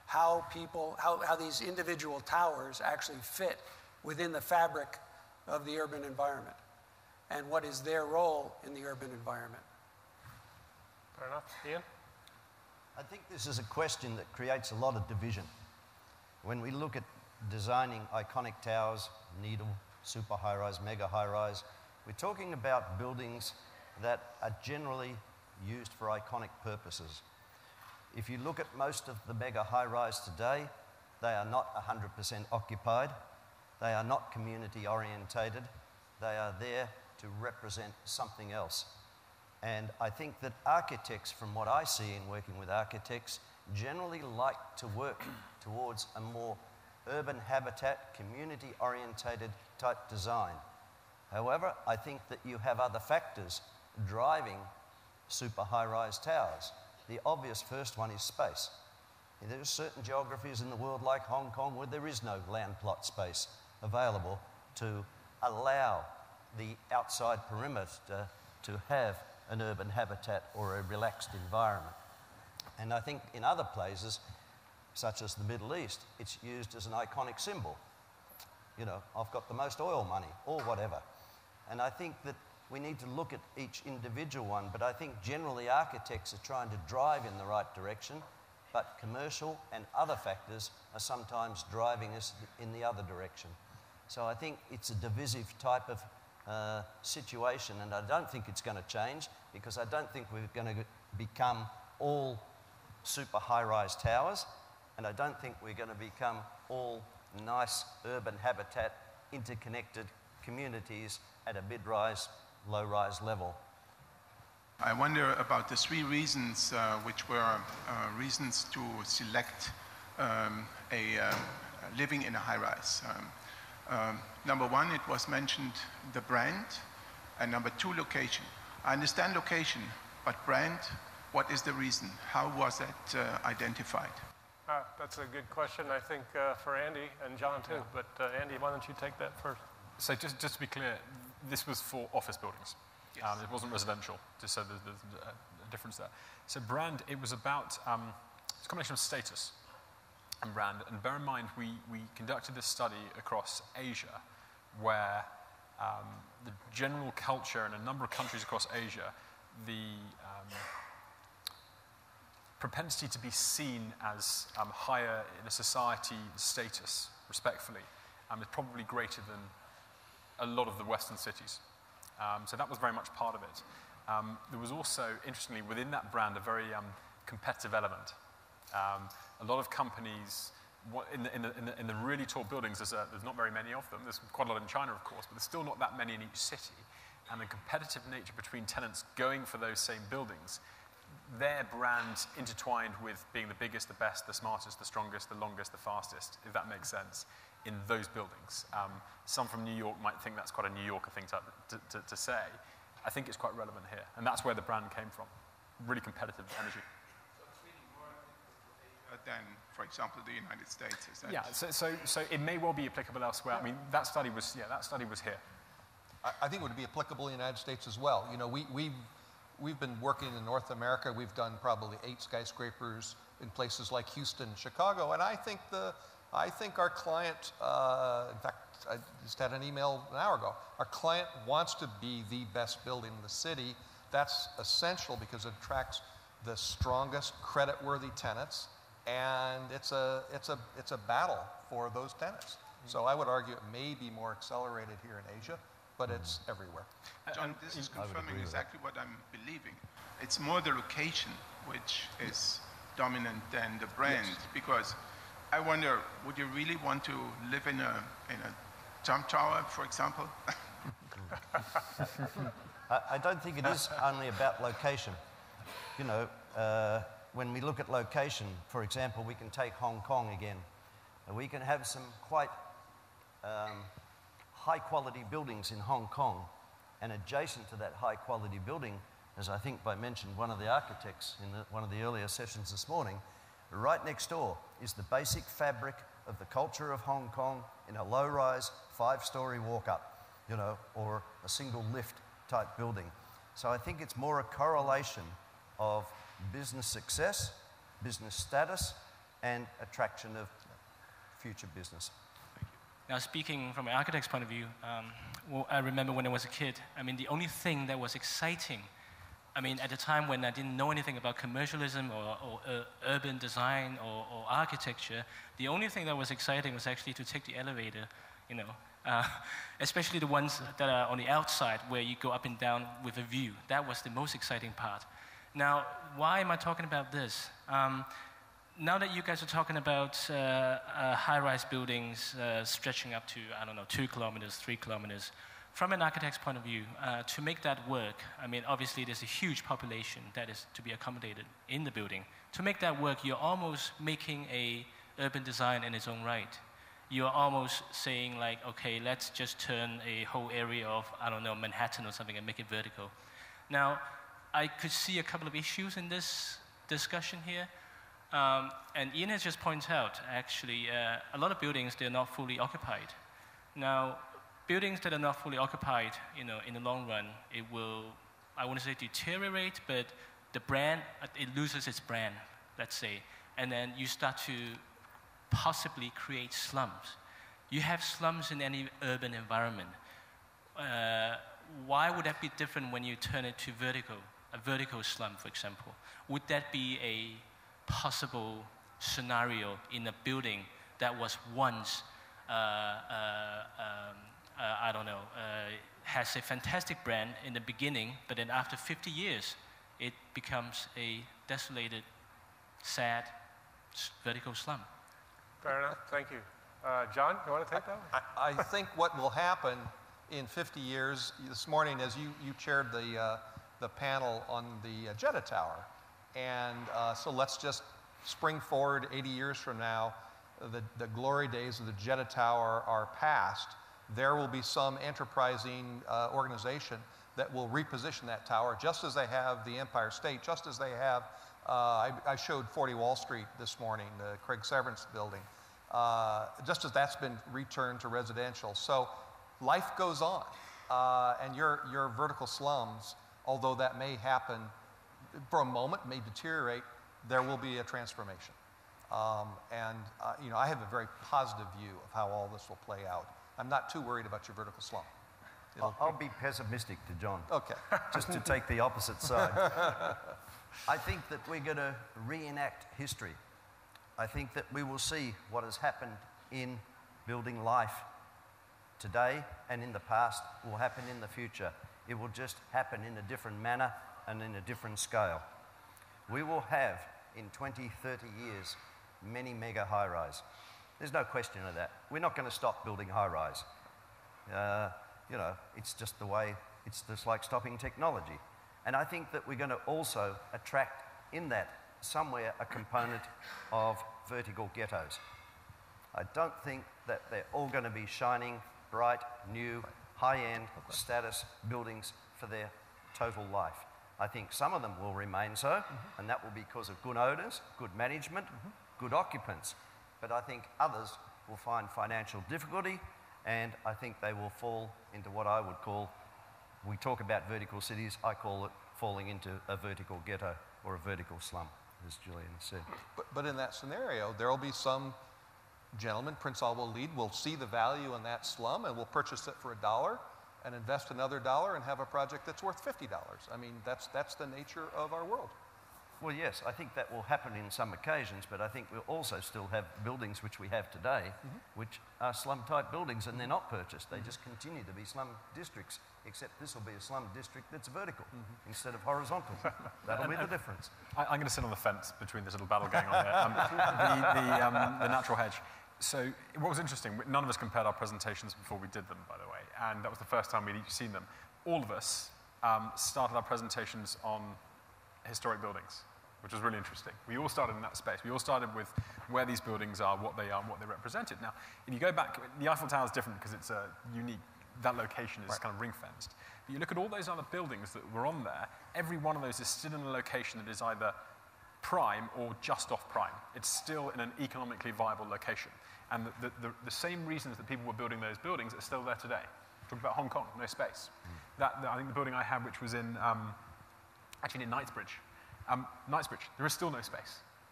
how people, how, how these individual towers actually fit within the fabric of the urban environment, and what is their role in the urban environment. Fair enough. Ian? I think this is a question that creates a lot of division. When we look at designing iconic towers, needle, super high-rise, mega high-rise, we're talking about buildings that are generally used for iconic purposes. If you look at most of the mega high-rise today, they are not one hundred percent occupied. They are not community orientated. They are there to represent something else. And I think that architects, from what I see in working with architects, generally like to work towards a more urban habitat, community orientated type design. However, I think that you have other factors driving super high-rise towers. The obvious first one is space. There are certain geographies in the world, like Hong Kong, where there is no land plot space available to allow the outside perimeter to have an urban habitat or a relaxed environment. And I think in other places, such as the Middle East, it's used as an iconic symbol. You know, I've got the most oil money, or whatever. And I think that we need to look at each individual one, but I think generally architects are trying to drive in the right direction, but commercial and other factors are sometimes driving us in the other direction. So I think it's a divisive type of uh, situation, and I don't think it's going to change, because I don't think we're going to become all super high-rise towers, and I don't think we're going to become all nice urban habitat, interconnected communities at a mid-rise, low-rise level. I wonder about the three reasons uh, which were uh, reasons to select um, a uh, living in a high-rise. Um, um, number one, it was mentioned the brand, and number two, location. I understand location, but brand, what is the reason? How was that uh, identified? Uh, that's a good question, I think, uh, for Andy and John, too. Yeah. But uh, Andy, why don't you take that first? So just, just to be clear, this was for office buildings. Yes. Um, it wasn't residential, just so there's, there's a difference there. So brand, it was about, um, it's a combination of status and brand. And bear in mind, we, we conducted this study across Asia, where um, the general culture in a number of countries across Asia, the um, propensity to be seen as um, higher in a society status, respectfully, um, is probably greater than a lot of the Western cities. Um, so that was very much part of it. Um, there was also, interestingly, within that brand, a very um, competitive element. Um, a lot of companies, what, in, the, in, the, in, the, in the really tall buildings, there's, a, there's not very many of them. There's quite a lot in China, of course, but there's still not that many in each city. And the competitive nature between tenants going for those same buildings, their brand intertwined with being the biggest, the best, the smartest, the strongest, the longest, the fastest, if that makes sense, in those buildings. Um, some from New York might think that's quite a New Yorker thing to, to, to, to say. I think it's quite relevant here, and that's where the brand came from. Really competitive energy. So it's really more applicable than, for example, the United States, is that? Yeah, so, so, so it may well be applicable elsewhere. I mean, that study was, yeah, that study was here. I, I think it would be applicable in the United States as well. You know, we, we've, we've been working in North America. We've done probably eight skyscrapers in places like Houston, Chicago, and I think the I think our client, uh, in fact, I just had an email an hour ago, our client wants to be the best building in the city. That's essential because it attracts the strongest credit-worthy tenants, and it's a, it's, a, it's a battle for those tenants. So I would argue it may be more accelerated here in Asia, but it's everywhere. John, this is confirming exactly what I'm believing. It's more the location which is dominant than the brand, yes. Because I wonder, would you really want to live in a, in a Trump Tower, for example? I, I don't think it is only about location. You know, uh, when we look at location, for example, we can take Hong Kong again. And we can have some quite um, high-quality buildings in Hong Kong, and adjacent to that high-quality building, as I think I mentioned one of the architects in the, one of the earlier sessions this morning, right next door is the basic fabric of the culture of Hong Kong in a low-rise, five-story walk-up, you know, or a single lift type building. So I think it's more a correlation of business success, business status, and attraction of future business. Now, speaking from an architect's point of view, um, well, I remember when I was a kid, I mean, the only thing that was exciting, I mean, at the time when I didn't know anything about commercialism or, or uh, urban design or, or architecture, the only thing that was exciting was actually to take the elevator, you know, uh, especially the ones that are on the outside where you go up and down with a view. That was the most exciting part. Now, why am I talking about this? Um, Now that you guys are talking about uh, uh, high-rise buildings uh, stretching up to, I don't know, two kilometers, three kilometers, from an architect's point of view, uh, to make that work, I mean, obviously there's a huge population that is to be accommodated in the building. To make that work, you're almost making a urban design in its own right. You're almost saying like, okay, let's just turn a whole area of, I don't know, Manhattan or something and make it vertical. Now, I could see a couple of issues in this discussion here. Um, and Ian has just pointed out, actually, uh, a lot of buildings, they're not fully occupied. Now, buildings that are not fully occupied, you know, in the long run, it will, I wouldn't say deteriorate, but the brand, it loses its brand, let's say. And then you start to possibly create slums. You have slums in any urban environment. Uh, why would that be different when you turn it to vertical, a vertical slum, for example? Would that be a possible scenario in a building that was once, uh, uh, um, uh, I don't know, uh, has a fantastic brand in the beginning, but then after fifty years, it becomes a desolated, sad, vertical slum? Fair enough, thank you. Uh, John, you want to take that one? I, I think what will happen in fifty years, this morning as you, you chaired the, uh, the panel on the uh, Jeddah Tower, and uh, so let's just spring forward eighty years from now, the, the glory days of the Jeddah Tower are past. There will be some enterprising uh, organization that will reposition that tower, just as they have the Empire State, just as they have, uh, I, I showed forty Wall Street this morning, the Craig Severance building, uh, just as that's been returned to residential. So life goes on, uh, and your, your vertical slums, although that may happen for a moment, may deteriorate, there will be a transformation. Um, and, uh, you know, I have a very positive view of how all this will play out. I'm not too worried about your vertical slum. I'll, I'll be pessimistic to John. Okay. Just to take the opposite side. I think that we're going to reenact history. I think that we will see what has happened in building life today and in the past will happen in the future. It will just happen in a different manner and in a different scale. We will have, in twenty, thirty years, many mega high-rise. There's no question of that. We're not going to stop building high-rise. Uh, you know, it's just the way, it's just like stopping technology. And I think that we're going to also attract in that somewhere a component of vertical ghettos. I don't think that they're all going to be shining, bright, new, high-end status buildings for their total life. I think some of them will remain so, mm-hmm. and that will be because of good owners, good management, mm-hmm. good occupants. But I think others will find financial difficulty, and I think they will fall into what I would call, we talk about vertical cities, I call it falling into a vertical ghetto or a vertical slum, as Julian said. But, but in that scenario, there will be some gentleman, Prince Al Walid, will see the value in that slum and will purchase it for a dollar and invest another dollar and have a project that's worth fifty dollars. I mean, that's, that's the nature of our world. Well, yes, I think that will happen in some occasions, but I think we'll also still have buildings which we have today, mm-hmm. which are slum-type buildings, and they're not purchased. They mm-hmm. just continue to be slum districts, except this will be a slum district that's vertical mm-hmm. instead of horizontal. That'll be the difference. I, I'm going to sit on the fence between this little battle going on here. Um, the, the, um, the natural hedge. So what was interesting, none of us compared our presentations before we did them, by the way, and that was the first time we'd each seen them. All of us um, started our presentations on historic buildings, which was really interesting. We all started in that space. We all started with where these buildings are, what they are, and what they represented. Now, if you go back, the Eiffel Tower is different because it's a unique, that location is right. kind of ring-fenced. But you look at all those other buildings that were on there, every one of those is still in a location that is either prime or just off prime. It's still in an economically viable location. And the, the, the, the same reasons that people were building those buildings are still there today. Talk about Hong Kong, no space. Mm. That, the, I think the building I had, which was in, um, actually in Knightsbridge, Um, Knightsbridge, there is still no space.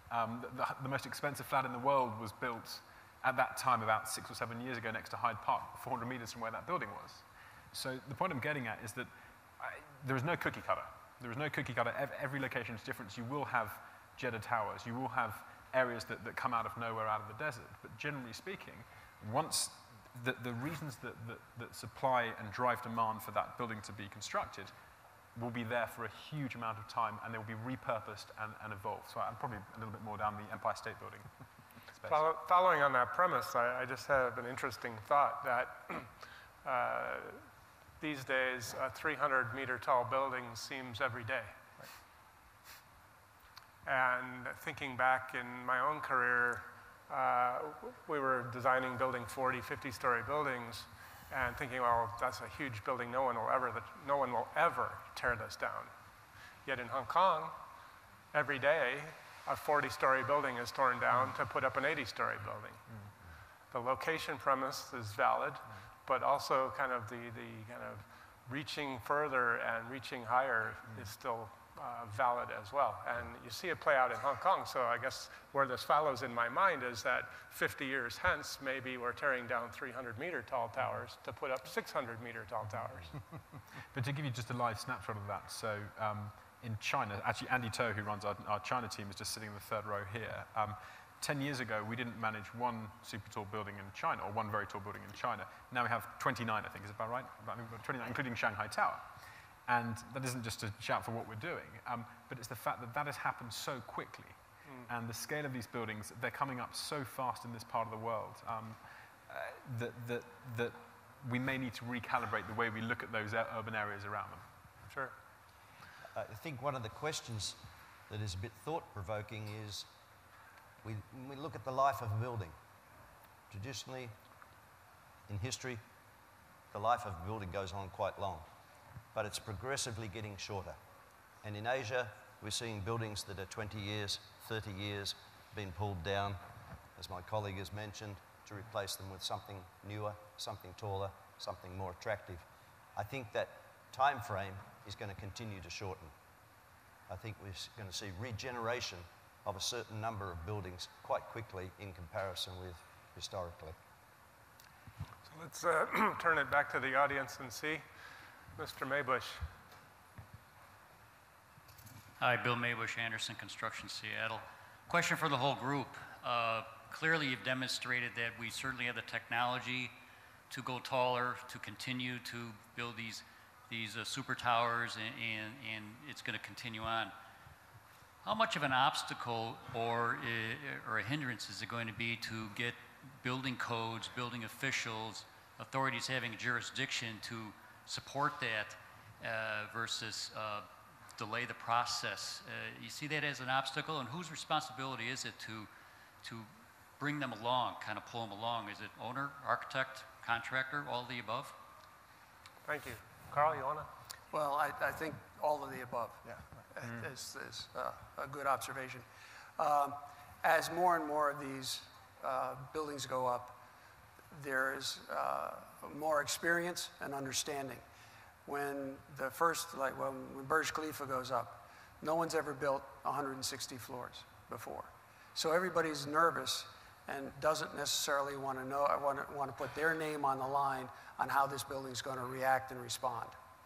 Um, the, the, the most expensive flat in the world was built at that time about six or seven years ago next to Hyde Park, four hundred meters from where that building was. So the point I'm getting at is that I, there is no cookie cutter. There is no cookie cutter. Every, every location is different. You will have Jeddah towers. You will have areas that, that come out of nowhere, out of the desert. But generally speaking, once the, the reasons that, that, that supply and drive demand for that building to be constructed will be there for a huge amount of time, and they will be repurposed and, and evolved. So I'm probably a little bit more down the Empire State Building space. Follow, following on that premise, I, I just have an interesting thought that uh, these days a three hundred meter tall building seems every day. Right. And thinking back in my own career, uh, we were designing building forty, fifty story buildings, and thinking, well, that's a huge building, no one will ever, no one will ever tear this down. Yet in Hong Kong, every day, a forty story building is torn down to put up an eighty story building. The location premise is valid, but also kind of the, the kind of reaching further and reaching higher is still uh, valid as well. And you see it play out in Hong Kong, so I guess where this follows in my mind is that fifty years hence, maybe we're tearing down three hundred meter tall towers to put up six hundred meter tall towers. But to give you just a live snapshot of that, so um, in China, actually Andy To, who runs our, our China team, is just sitting in the third row here. Um, ten years ago, we didn't manage one super tall building in China, or one very tall building in China. Now we have twenty-nine, I think, is about right? About twenty-nine, including Shanghai Tower. And that isn't just a shout for what we're doing, um, but it's the fact that that has happened so quickly. Mm. And the scale of these buildings, they're coming up so fast in this part of the world um, uh, that, that, that we may need to recalibrate the way we look at those urban areas around them. Sure. I think one of the questions that is a bit thought-provoking is, we, when we look at the life of a building, traditionally, in history, the life of a building goes on quite long, but it's progressively getting shorter. And in Asia, we're seeing buildings that are twenty years, thirty years, being pulled down, as my colleague has mentioned, to replace them with something newer, something taller, something more attractive. I think that time frame is going to continue to shorten. I think we're going to see regeneration of a certain number of buildings quite quickly in comparison with historically. So let's uh, turn it back to the audience and see. Mister Maybush. Hi, Bill Maybush, Anderson Construction, Seattle. Question for the whole group. Uh, clearly, you've demonstrated that we certainly have the technology to go taller, to continue to build these these uh, super towers, and, and, and it's going to continue on. How much of an obstacle or, uh, or a hindrance is it going to be to get building codes, building officials, authorities having jurisdiction to support that uh, versus uh, delay the process? Uh, you see that as an obstacle, and whose responsibility is it to, to bring them along, kind of pull them along? Is it owner, architect, contractor, all of the above? Thank you. Karl, you want to? Well, I, I think all of the above. Yeah. Mm. is, is uh, a good observation. Um, as more and more of these uh, buildings go up, there is uh, more experience and understanding. When the first, like when, when Burj Khalifa goes up, no one's ever built one hundred sixty floors before. So everybody's nervous and doesn't necessarily want to know, I want to, want to put their name on the line on how this building's going to react and respond.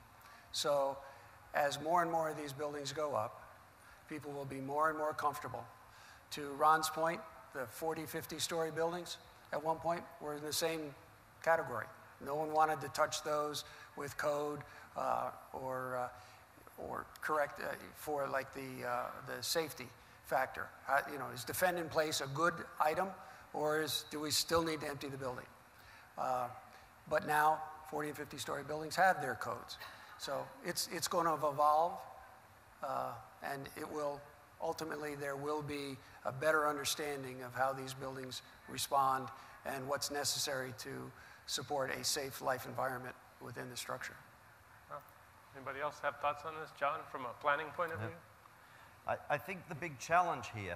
So as more and more of these buildings go up, people will be more and more comfortable. To Ron's point, the forty, fifty story buildings at one point were in the same category. No one wanted to touch those with code uh, or, uh, or correct uh, for like the, uh, the safety factor. Uh, you know, is defend in place a good item, or is, do we still need to empty the building? Uh, but now, forty and fifty story buildings have their codes. So it's, it's going to evolve, uh, and it will, ultimately there will be a better understanding of how these buildings respond and what's necessary to support a safe life environment within the structure. Well, anybody else have thoughts on this? John, from a planning point of Yeah. view? I, I think the big challenge here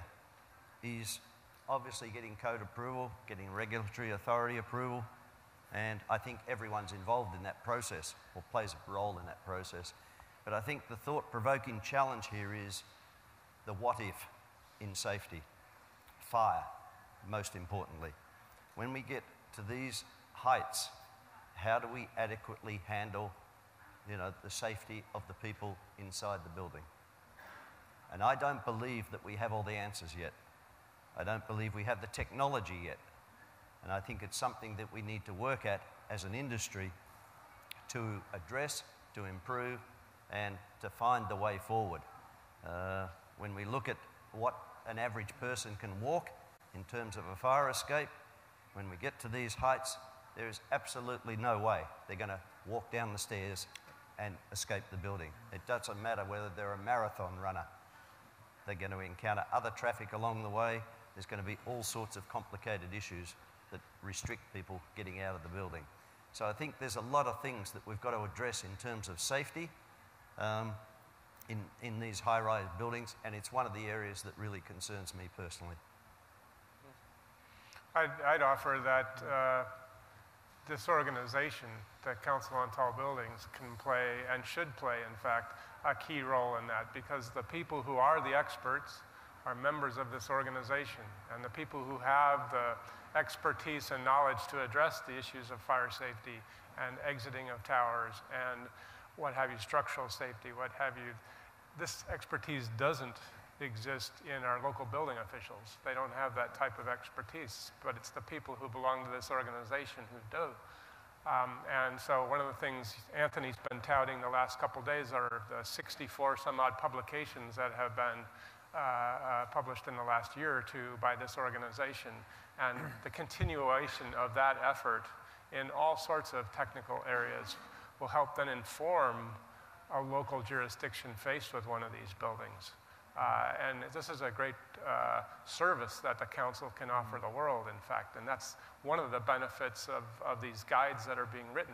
is obviously getting code approval, getting regulatory authority approval, and I think everyone's involved in that process or plays a role in that process. But I think the thought-provoking challenge here is the what if in safety. fire, most importantly. When we get to these heights, how do we adequately handle, you know, the safety of the people inside the building? And I don't believe that we have all the answers yet. I don't believe we have the technology yet. And I think it's something that we need to work at as an industry to address, to improve, and to find the way forward. Uh, when we look at what an average person can walk in terms of a fire escape, when we get to these heights, there is absolutely no way they're going to walk down the stairs and escape the building. It doesn't matter whether they're a marathon runner. They're going to encounter other traffic along the way. There's going to be all sorts of complicated issues that restrict people getting out of the building. So I think there's a lot of things that we've got to address in terms of safety um, in, in these high-rise buildings, and it's one of the areas that really concerns me personally. I'd, I'd offer that uh, this organization, the Council on Tall Buildings, can play and should play, in fact, a key role in that, because the people who are the experts are members of this organization, and the people who have the expertise and knowledge to address the issues of fire safety and exiting of towers and what have you, structural safety, what have you. This expertise doesn't exist in our local building officials. They don't have that type of expertise, but it's the people who belong to this organization who do. Um, and so one of the things Anthony's been touting the last couple days are the sixty-four some odd publications that have been uh, uh, published in the last year or two by this organization. And the continuation of that effort in all sorts of technical areas will help then inform a local jurisdiction faced with one of these buildings. Uh, and this is a great uh, service that the council can offer the world, in fact, and that's one of the benefits of, of these guides that are being written.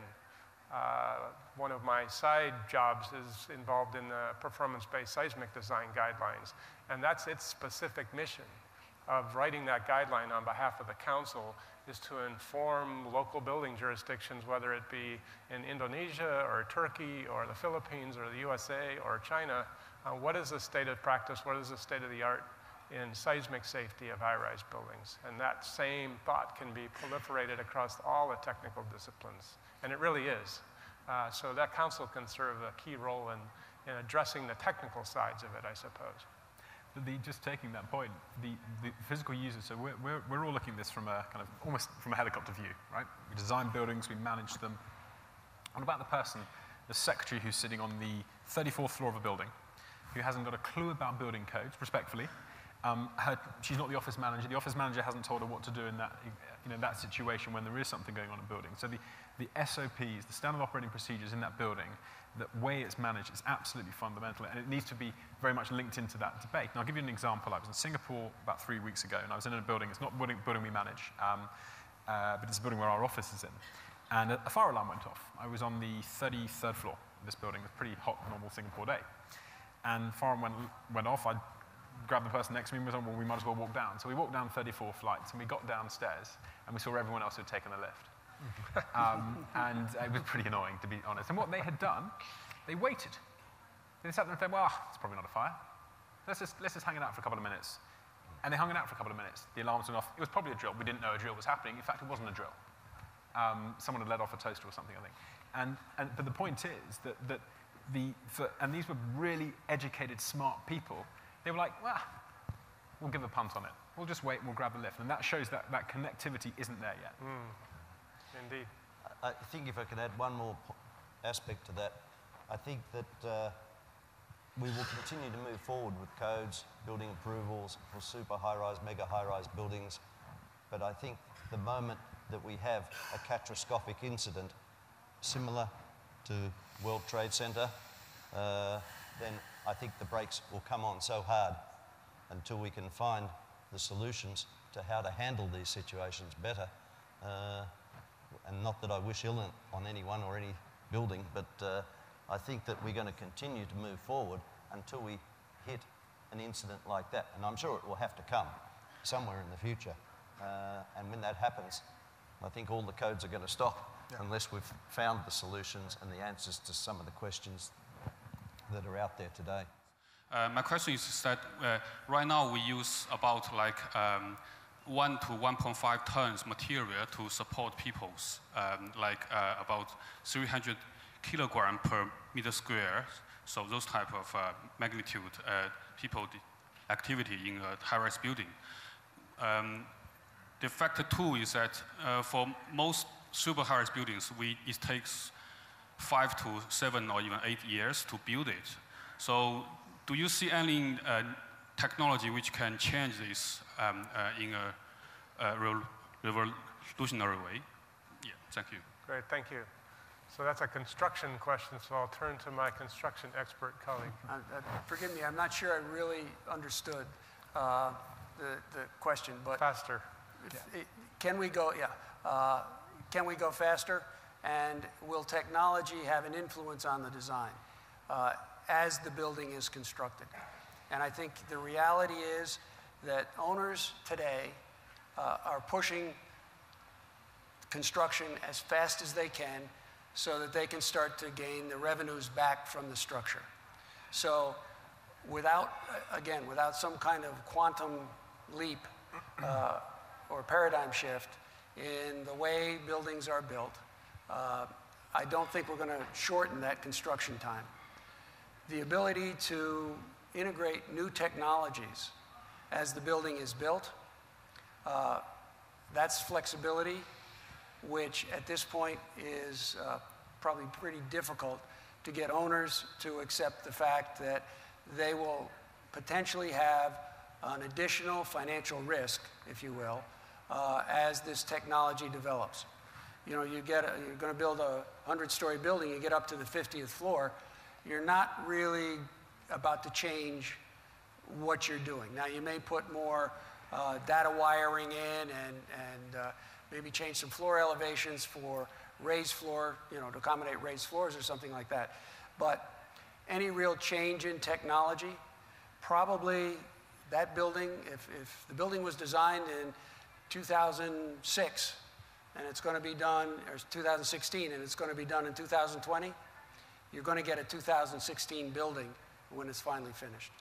Uh, one of my side jobs is involved in the performance-based seismic design guidelines, and that's its specific mission of writing that guideline on behalf of the council is to inform local building jurisdictions, whether it be in Indonesia or Turkey or the Philippines or the U S A or China, uh, what is the state of practice, what is the state of the art in seismic safety of high-rise buildings. And that same thought can be proliferated across all the technical disciplines, and it really is. Uh, so that council can serve a key role in, in addressing the technical sides of it, I suppose. The, just taking that point, the, the physical users, so we're, we're, we're all looking at this from a kind of almost from a helicopter view, right? We design buildings, we manage them. What about the person, the secretary who's sitting on the thirty-fourth floor of a building, who hasn't got a clue about building codes, respectfully? Um, her, she's not the office manager. The office manager hasn't told her what to do in that, you know, that situation when there is something going on in a building. So the, the S O Ps, the standard operating procedures in that building, the way it's managed is absolutely fundamental, and it needs to be very much linked into that debate. And I'll give you an example. I was in Singapore about three weeks ago, and I was in a building. It's not a building, building we manage, um, uh, but it's a building where our office is in. And a, a fire alarm went off. I was on the thirty-third floor of this building. It was a pretty hot, normal Singapore day. And fire alarm went, went off. I grabbed the person next to me and was like, well, we might as well walk down. So we walked down thirty-four flights, and we got downstairs, and we saw everyone else who had taken the lift. um, and it was pretty annoying, to be honest. And what they had done, they waited. They sat there and said, well, it's probably not a fire. Let's just, let's just hang it out for a couple of minutes. And they hung it out for a couple of minutes. The alarms went off. It was probably a drill. We didn't know a drill was happening. In fact, it wasn't a drill. Um, someone had let off a toaster or something, I think. And, and, but the point is that, that the, for, and these were really educated, smart people. They were like, well, we'll give a punt on it. We'll just wait and we'll grab the lift. And that shows that that connectivity isn't there yet. Mm. Indeed. I think if I could add one more aspect to that, I think that uh, we will continue to move forward with codes, building approvals for super high-rise, mega high-rise buildings. But I think the moment that we have a catastrophic incident similar to World Trade Center, uh, then I think the brakes will come on so hard until we can find the solutions to how to handle these situations better. Uh, and not that I wish ill on anyone or any building, but uh, I think that we're going to continue to move forward until we hit an incident like that. And I'm sure it will have to come somewhere in the future. Uh, and when that happens, I think all the codes are going to stop yeah. unless we've found the solutions and the answers to some of the questions that are out there today. Uh, my question is that uh, right now we use about like um, one to one point five tons material to support people's, um, like uh, about three hundred kilogram per meter square. So those type of uh, magnitude uh, people activity in a high-rise building. Um, the factor two is that uh, for most super high-rise buildings, we, it takes five to seven or even eight years to build it. So do you see any uh, technology which can change this um, uh, in a, a revolutionary way? Yeah, thank you. Great, thank you. So that's a construction question, so I'll turn to my construction expert colleague. Uh, uh, forgive me, I'm not sure I really understood uh, the, the question, but... Faster. If, yeah. it, can we go, yeah, uh, can we go faster? And will technology have an influence on the design uh, as the building is constructed? And I think the reality is that owners today uh, are pushing construction as fast as they can so that they can start to gain the revenues back from the structure. So without, again, without some kind of quantum leap uh, or paradigm shift in the way buildings are built, uh, I don't think we're going to shorten that construction time. The ability to integrate new technologies as the building is built, uh, that's flexibility, which at this point is uh, probably pretty difficult to get owners to accept the fact that they will potentially have an additional financial risk, if you will, uh, as this technology develops. You know, you get a, you're going to build a hundred-story building, you get up to the fiftieth floor, you're not really about to change what you're doing. Now, you may put more uh, data wiring in and, and uh, maybe change some floor elevations for raised floor, you know, to accommodate raised floors or something like that. But any real change in technology, probably that building, if, if the building was designed in two thousand six and it's going to be done, or two thousand sixteen, and it's going to be done in two thousand twenty, you're going to get a two thousand sixteen building when it's finally finished.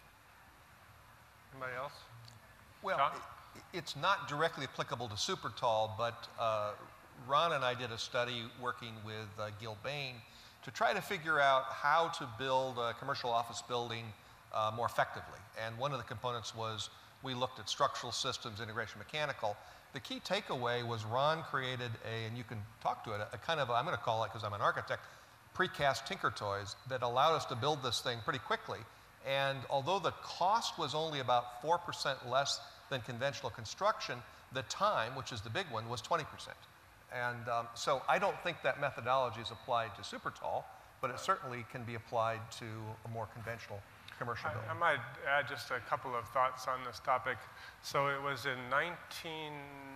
Anybody else? Well, John? It's not directly applicable to super tall, but uh, Ron and I did a study working with uh, Gil Bain to try to figure out how to build a commercial office building uh, more effectively. And one of the components was we looked at structural systems, integration, mechanical. The key takeaway was Ron created a, and you can talk to it, a kind of, a, I'm going to call it, because I'm an architect, precast Tinker Toys that allowed us to build this thing pretty quickly. And although the cost was only about four percent less than conventional construction, the time, which is the big one, was twenty percent. And um, so I don't think that methodology is applied to super tall, but it certainly can be applied to a more conventional commercial building. I, I might add just a couple of thoughts on this topic. So it was in nineteen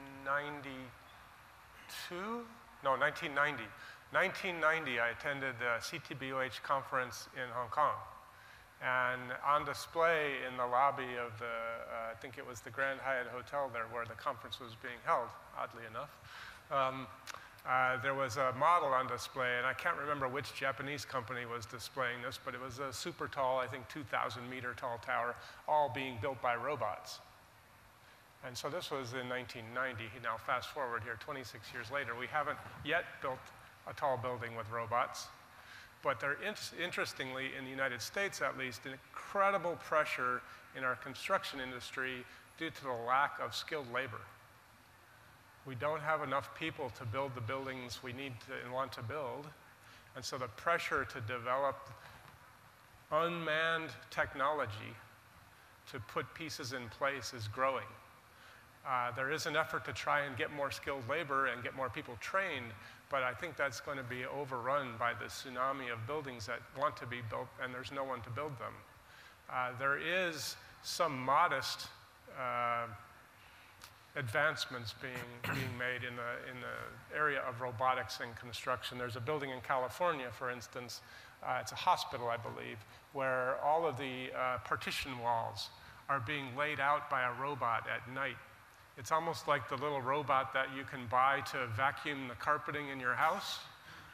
ninety-two? No, nineteen ninety. nineteen ninety, I attended the C T B U H conference in Hong Kong. And on display in the lobby of the, uh, I think it was the Grand Hyatt Hotel there where the conference was being held, oddly enough, um, uh, there was a model on display, and I can't remember which Japanese company was displaying this, but it was a super tall, I think two thousand meter tall tower, all being built by robots. And so this was in nineteen ninety. Now fast forward here, twenty-six years later, we haven't yet built a tall building with robots. But there is, interestingly, in the United States at least, an incredible pressure in our construction industry due to the lack of skilled labor. We don't have enough people to build the buildings we need to and want to build. And so the pressure to develop unmanned technology to put pieces in place is growing. Uh, there is an effort to try and get more skilled labor and get more people trained, but I think that's going to be overrun by the tsunami of buildings that want to be built, and there's no one to build them. Uh, there is some modest uh, advancements being, being made in the, in the area of robotics and construction. There's a building in California, for instance, uh, it's a hospital, I believe, where all of the uh, partition walls are being laid out by a robot at night. It's almost like the little robot that you can buy to vacuum the carpeting in your house.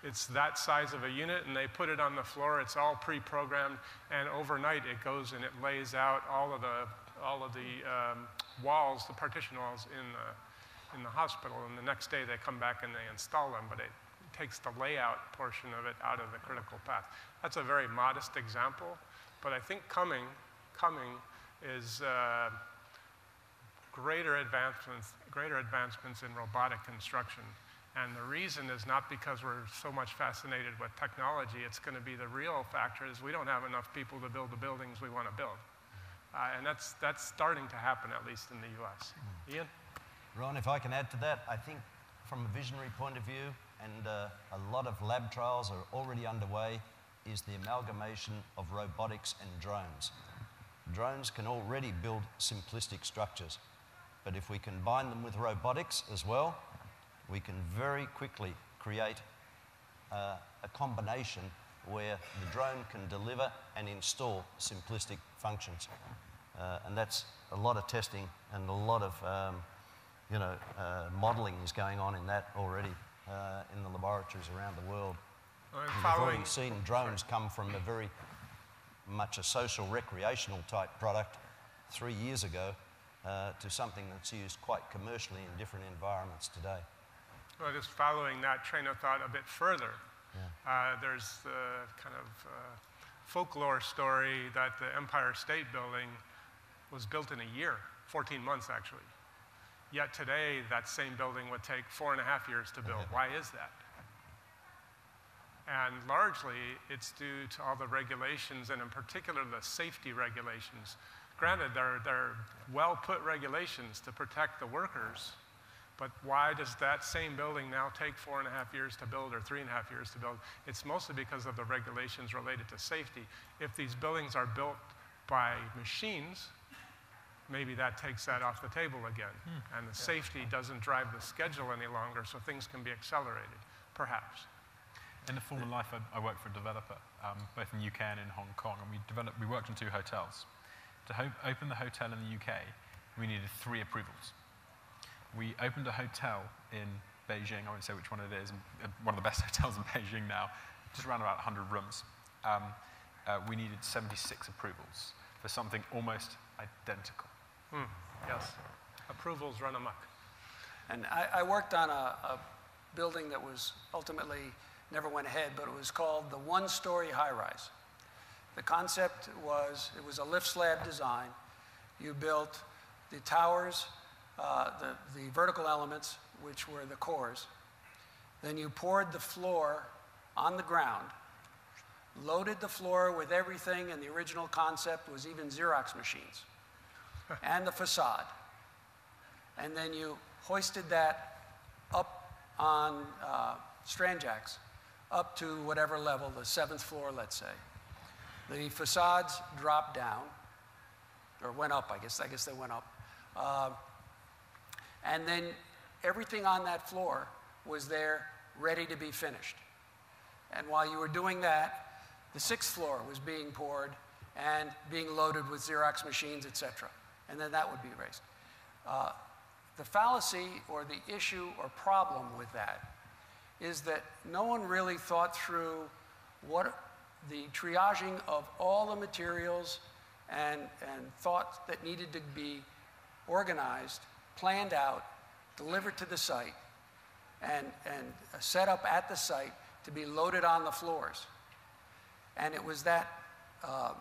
It's that size of a unit, and they put it on the floor. It's all pre-programmed, and overnight it goes and it lays out all of the all of the um, walls, the partition walls in the in the hospital. And the next day they come back and they install them, but it takes the layout portion of it out of the critical path. That's a very modest example, but I think coming coming is uh, greater advancements greater advancements in robotic construction. And the reason is not because we're so much fascinated with technology. It's going to be the real factor is we don't have enough people to build the buildings we want to build. Uh, and that's, that's starting to happen, at least in the U S. Mm. Ian? Ron, if I can add to that, I think from a visionary point of view, and uh, a lot of lab trials are already underway, is the amalgamation of robotics and drones. Drones can already build simplistic structures, but if we combine them with robotics as well, we can very quickly create uh, a combination where the drone can deliver and install simplistic functions. Uh, and that's a lot of testing and a lot of um, you know, uh, modeling is going on in that already uh, in the laboratories around the world. We've already seen drones come from a very much a social recreational type product three years ago uh, to something that's used quite commercially in different environments today. Well, just following that train of thought a bit further, yeah. uh, there's the kind of uh, folklore story that the Empire State Building was built in a year, fourteen months actually. Yet today, that same building would take four and a half years to build. Why is that? And largely, it's due to all the regulations, and in particular, the safety regulations. Granted, they're, they're well-put regulations to protect the workers, but why does that same building now take four and a half years to build or three and a half years to build? It's mostly because of the regulations related to safety. If these buildings are built by machines, maybe that takes that off the table again. Hmm. And the yeah. safety doesn't drive the schedule any longer, so things can be accelerated, perhaps. In the former life, I, I worked for a developer, um, both in the U K and in Hong Kong, and we, developed, we worked on two hotels. To ho open the hotel in the U K, we needed three approvals. We opened a hotel in Beijing, I won't say which one it is, one of the best hotels in Beijing now, just around about one hundred rooms. Um, uh, we needed seventy-six approvals for something almost identical. Hmm. Yes, approvals run amok. And I, I worked on a, a building that was ultimately never went ahead, but it was called the one-story high-rise. The concept was, it was a lift slab design. You built the towers, uh, the, the vertical elements, which were the cores. Then you poured the floor on the ground, loaded the floor with everything, and the original concept was even Xerox machines, and the facade. And then you hoisted that up on uh, strand jacks, up to whatever level, the seventh floor, let's say. The facades dropped down, or went up, I guess, I guess they went up. Uh, and then everything on that floor was there, ready to be finished. And while you were doing that, the sixth floor was being poured and being loaded with Xerox machines, et cetera. And then that would be raised. Uh, the fallacy or the issue or problem with that is that no one really thought through what the triaging of all the materials and, and thoughts that needed to be organized, planned out, delivered to the site, and, and set up at the site to be loaded on the floors. And it was that uh,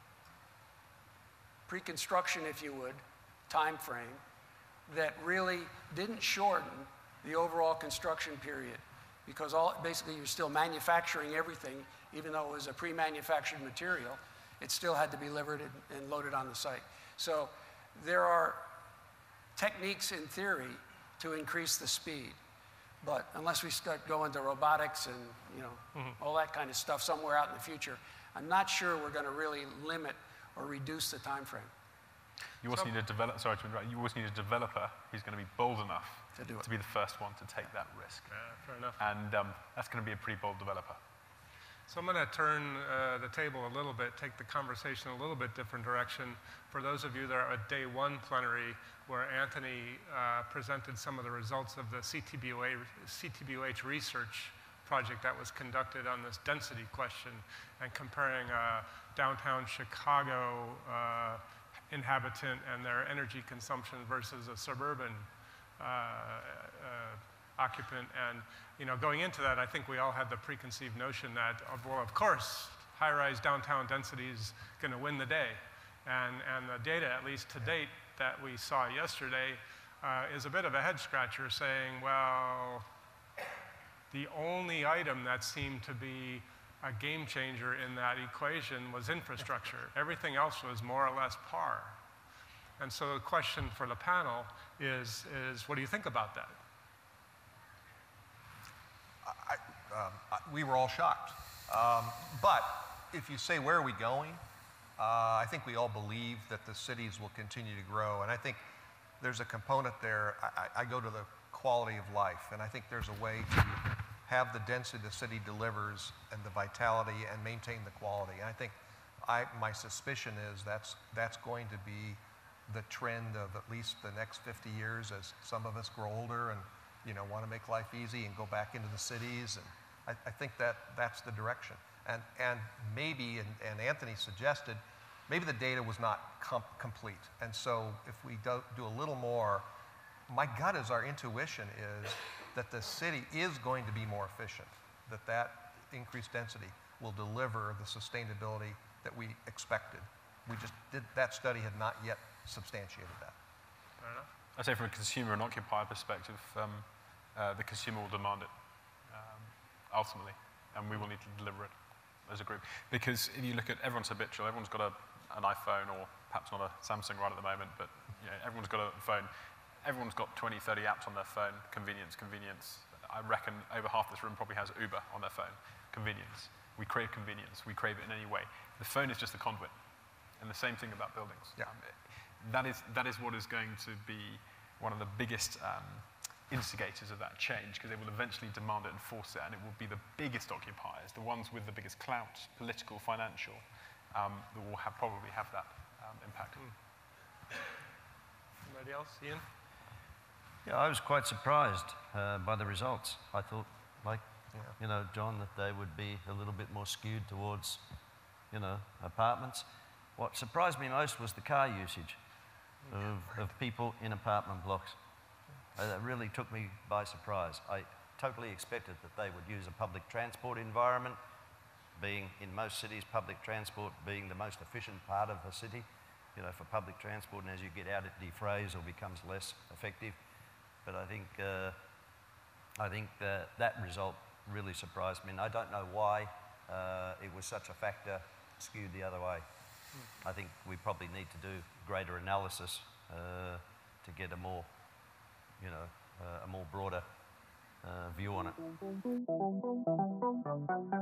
pre-construction, if you would, time frame that really didn't shorten the overall construction period, because all, basically you're still manufacturing everything, even though it was a pre-manufactured material, it still had to be delivered and, and loaded on the site. So there are techniques in theory to increase the speed, but unless we start going to robotics and you know mm-hmm. all that kind of stuff somewhere out in the future, I'm not sure we're going to really limit or reduce the time frame. You also so, need a develop, sorry to interrupt, you also need a developer who's going to be bold enough to, do it. to be the first one to take that risk. Yeah, fair enough. And um, that's going to be a pretty bold developer. So I'm going to turn uh, the table a little bit, take the conversation a little bit different direction. For those of you that are at day one plenary, where Anthony uh, presented some of the results of the C T B U H research project that was conducted on this density question and comparing a downtown Chicago uh, inhabitant and their energy consumption versus a suburban uh, uh, occupant. And you know, going into that, I think we all had the preconceived notion that, well, of course, high-rise downtown density is going to win the day. And, and the data, at least to date, that we saw yesterday uh, is a bit of a head-scratcher, saying, well, the only item that seemed to be a game changer in that equation was infrastructure. Everything else was more or less par. And so the question for the panel is, is what do you think about that? I, um, I, we were all shocked. Um, but if you say, where are we going? Uh, I think we all believe that the cities will continue to grow. And I think there's a component there. I, I go to the quality of life. And I think there's a way to have the density the city delivers and the vitality and maintain the quality. And I think I, my suspicion is that's, that's going to be the trend of at least the next fifty years as some of us grow older and you know, want to make life easy and go back into the cities. And I, I think that that's the direction. And, and maybe, and, and Anthony suggested, maybe the data was not com complete. And so if we do, do a little more, my gut is our intuition is that the city is going to be more efficient, that that increased density will deliver the sustainability that we expected. We just did, that study had not yet substantiated that. Fair enough. I'd say from a consumer and occupier perspective, um, uh, the consumer will demand it, um, ultimately, and we will need to deliver it as a group. Because if you look at, everyone's habitual, everyone's got a, an iPhone, or perhaps not a Samsung right at the moment, but you know, everyone's got a phone. Everyone's got twenty, thirty apps on their phone. Convenience, convenience. I reckon over half this room probably has Uber on their phone. Convenience. We crave convenience. We crave it in any way. The phone is just a conduit. And the same thing about buildings. Yeah. Um, that is, that is what is going to be one of the biggest um, instigators of that change, because they will eventually demand it and force it, and it will be the biggest occupiers, the ones with the biggest clout, political, financial, um, that will have, probably have that um, impact. Mm. Anybody else? Ian? Yeah, I was quite surprised uh, by the results. I thought, like, yeah. you know, John, that they would be a little bit more skewed towards, you know, apartments. What surprised me most was the car usage of, of people in apartment blocks. Uh, that really took me by surprise. I totally expected that they would use a public transport environment, being in most cities, public transport being the most efficient part of a city, you know, for public transport, and as you get out it defrays or becomes less effective. But I think, uh, I think that, that result really surprised me. And I don't know why uh, it was such a factor skewed the other way. I think we probably need to do greater analysis uh, to get a more, you know, uh, a more broader uh, view on it.